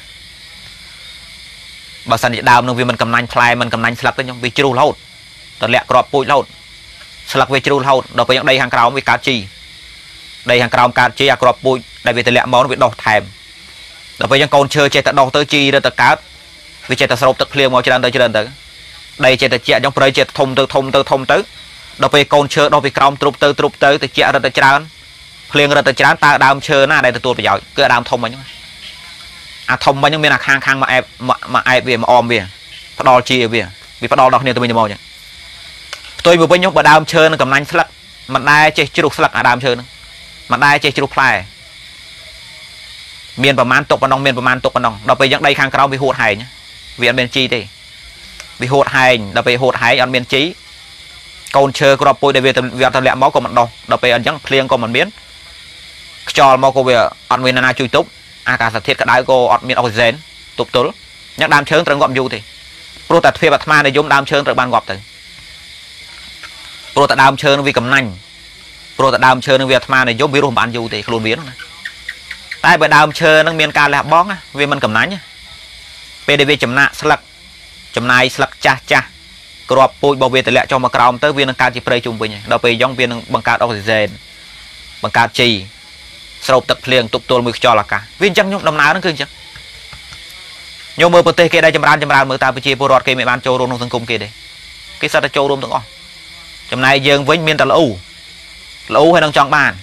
បើសិនជាដើមនឹងវាមិនកំណាញ់ផ្លែមិនកំណាញ់ស្លឹកទេញោមវាជ្រុះរហូតតលាក់ក្របពូជរហូតស្លឹកវាជ្រុះរហូតដល់ពេលយ៉ាងដីខាងក្រោមវាកើតជីដីខាងក្រោមកើតជីអាក្របពូជដែលវាទលាក់មកវាដុះថែមដល់ពេលយ៉ាងកូនឈើចេះតែដុះទៅជីរត់ទៅកើតវាចេះតែស្រូបទឹកភ្លៀងមកច្រើនទៅដីចេះតែជាក់យ៉ាងព្រៃចេះធំទៅដល់ពេលកូនឈើដុះពីក្រោមទ្រុបទៅទៅជាក់រត់ទៅច្រើនភ្លៀងរត់ទៅច្រើនតើដើមឈើណាដែលទទួលប្រយោជន៍គឺដើមធំហ្នឹងអាធំហ្នឹងមានអាខាងមកអែបវាមកអមវាផ្ដាល់ជាវាផ្ដាល់ដល់គ្នាទៅវិញទៅមកអញ្ចឹងផ្ទុយមកវិញបើដើមឈើនឹងកំណាញ់ស្លឹកមិនដែលចេះជ្រុះស្លឹកអាដើមឈើហ្នឹងមិនដែលចេះជ្រុះផ្លែមានប្រមាណទុកប៉ុណ្ណឹងដល់ពេលយ៉ាងដីខាងក្រោមវាហួតហែងវាអត់មានជីទេវាហួតហែងដល់ពេលហួតហែងអត់មានជីកូនឈើក្របពូជដែលវាអត់ទម្លាក់មកក៏មិនដុះដល់ពេលអញ្ចឹងភ្លៀងក៏មិនមានខ្យល់មកក៏វាអត់មានណាជួយទប់អាកាសធាតុក្តៅក៏អត់មានអុកស៊ីហ្សែនទប់ទល់យ៉ាងដើមឈើត្រូវងាប់យូរទេព្រោះតែទ្វាបអាត្មានិយមដើមឈើត្រូវបានងាប់ទៅព្រោះតែដើមឈើនឹងវាកំណាញ់ព្រោះតែដើមឈើនឹងវាអាត្មានិយមវារស់មិនបានយូរទេខ្លួនវាណាតែបើដើមឈើនឹងមានការលះបង់វាមិនកំណាញ់ពេលដែលវាចំណាយស្លឹកចាស់ក្របពូជរបស់វាទម្លាក់ចុះមកក្រោមទៅវានឹងកើតជាព្រៃជុំវិញដល់ពេលយ៉ាងវានឹងបង្កើតអុកស៊ីហ្សែនបង្កើតជីស្រូបទឹកភ្លៀងទប់ទល់មួយខ្យល់អាកាសវាអញ្ចឹងខ្ញុំដំណើរហ្នឹងគឺអញ្ចឹងខ្ញុំមើលប្រទេសគេដែលចម្រើនមើលតើប្រជាពលរដ្ឋគេមិនបានចូលរួមក្នុងសង្គមគេទេគេសិតតែចូលរួមទាំងអស់ចំណែកយើងវិញមានតែល្អូហើយនឹងចង់បាន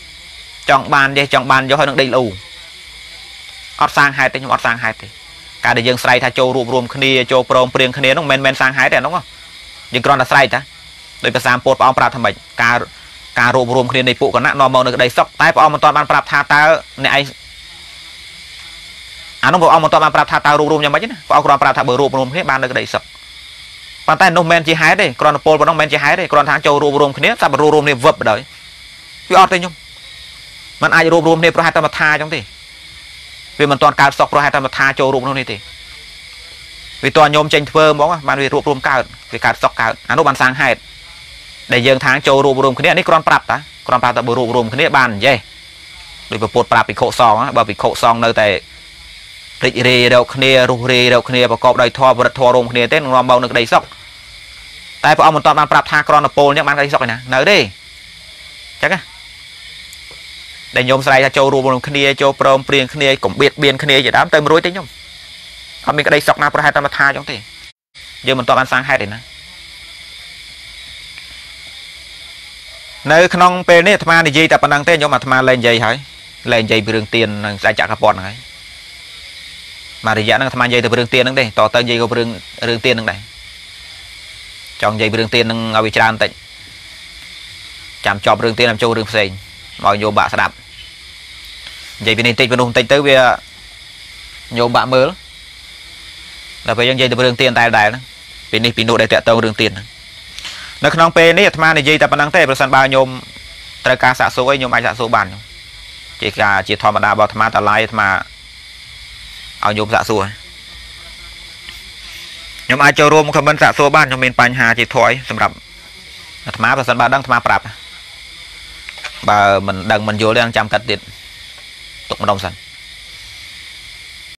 យកហើយនឹងដេកល្អូអត់សាងហេតុទេខ្ញុំអត់សាងហេតុទេការដែលយើងស្រែកថាចូលរួមគ្នាចូលព្រមព្រៀងគ្នានោះមិនមែនសាងហេតុទេអានោះយើងគ្រាន់តែស្រែកថាដោយភាសាពោតព្រះអង្គប្រាប់ថាម៉េចការរួមគ្នានៃពួកគណៈនាំមកនៅក្តីសុខតែព្រះអង្គមិនទាន់បានប្រាប់ថាតើអ្នកឯងអានោះព្រះអង្គមិនទាន់បានប្រាប់ថាតើរួមយ៉ាងម៉េចណាព្រះអង្គគ្រាន់ប្រាប់ថាបើរួមគ្នាបាននៅក្តីសុខប៉ុន្តែនោះមិនមែនជាហេតុទេគ្រាន់តែពោលប៉ុណ្ណឹងមិនមែនជាហេតុទេគ្រាន់ថាចូលរួមគ្នាតែបើរួមគ្នាវឹបបណ្ដោយវាអត់ទេខ្ញុំมันអាចរួមគ្នាប្រហែលតែមកថាអញ្ចឹងទេវាមិនទាន់កើតសុខប្រហែលតែមកថាចូលរួមនោះនេះទេវាតើញោមចេញធ្វើហ្មងបានវារួមកើតវាកើតសុខកើតអានោះបានសាងហេតុដែលយើងថាចូលរួមគ្នានេះគ្រាន់ប្រាប់តែបើរួមគ្នាបានអញ្ចេះដោយប្រពុតប្រាប់ភិក្ខុសង្ឃបើភិក្ខុសង្ឃនៅតែរីករាយរកគ្នារុះរាយរកគ្នាប្រកបដោយធម៌វរិទ្ធធម៌រួមគ្នាទេនឹងនាំមកនៅក្តីសុខតែព្រះអង្គមិនទាន់បានប្រាប់ថាគ្រាន់តែពោលអញ្ចឹងបានក្តីសុខឯណានៅទេ chắc á để nhôm sai ra châu rùa bồn khnia châu prom prieng khnia cũng biệt biên khnia vậy đám tới rối tính nhung họ mình cái đây sọc na pro hai tam tha trong thế giờ mình toàn ăn sang hai để nè nơi khăn pe này tham ăn gì tập năng tên nhôm mà tham lên dây hả lên dây đường tiền sai chặt carbon này mà thì giá nó tham dây từ đường tiền đây tỏ tên dây của đường tiền đây chọn dây đường tiền đang ở bị tràn tịnh chạm chọn đường tiền làm châu đường xanh mọi vô bạ sẽ đạp dây bên này tịnh bên nông tịnh tới bây vô bạ mơ là phải dây từ đường tiền tài đại đó bên này pin độ để tẹt tàu đường tiền nó không pe này tham này dây tập năng thế sân bao nhôm trai ca xạ số ấy nhôm ai xạ số bàn chỉ cả chỉ thò mà đào vào tham ta lai màเอาโยมสะสวยโยมอาจจะรวมคำบันสะสวยบ้านโยมเป็นปัญหาจิตถอยสำหรับธรรมะประสันบาดังธรรมะปรับบ่ามันดังมันโยเรื่องจำกัดติดตกมาดองสัน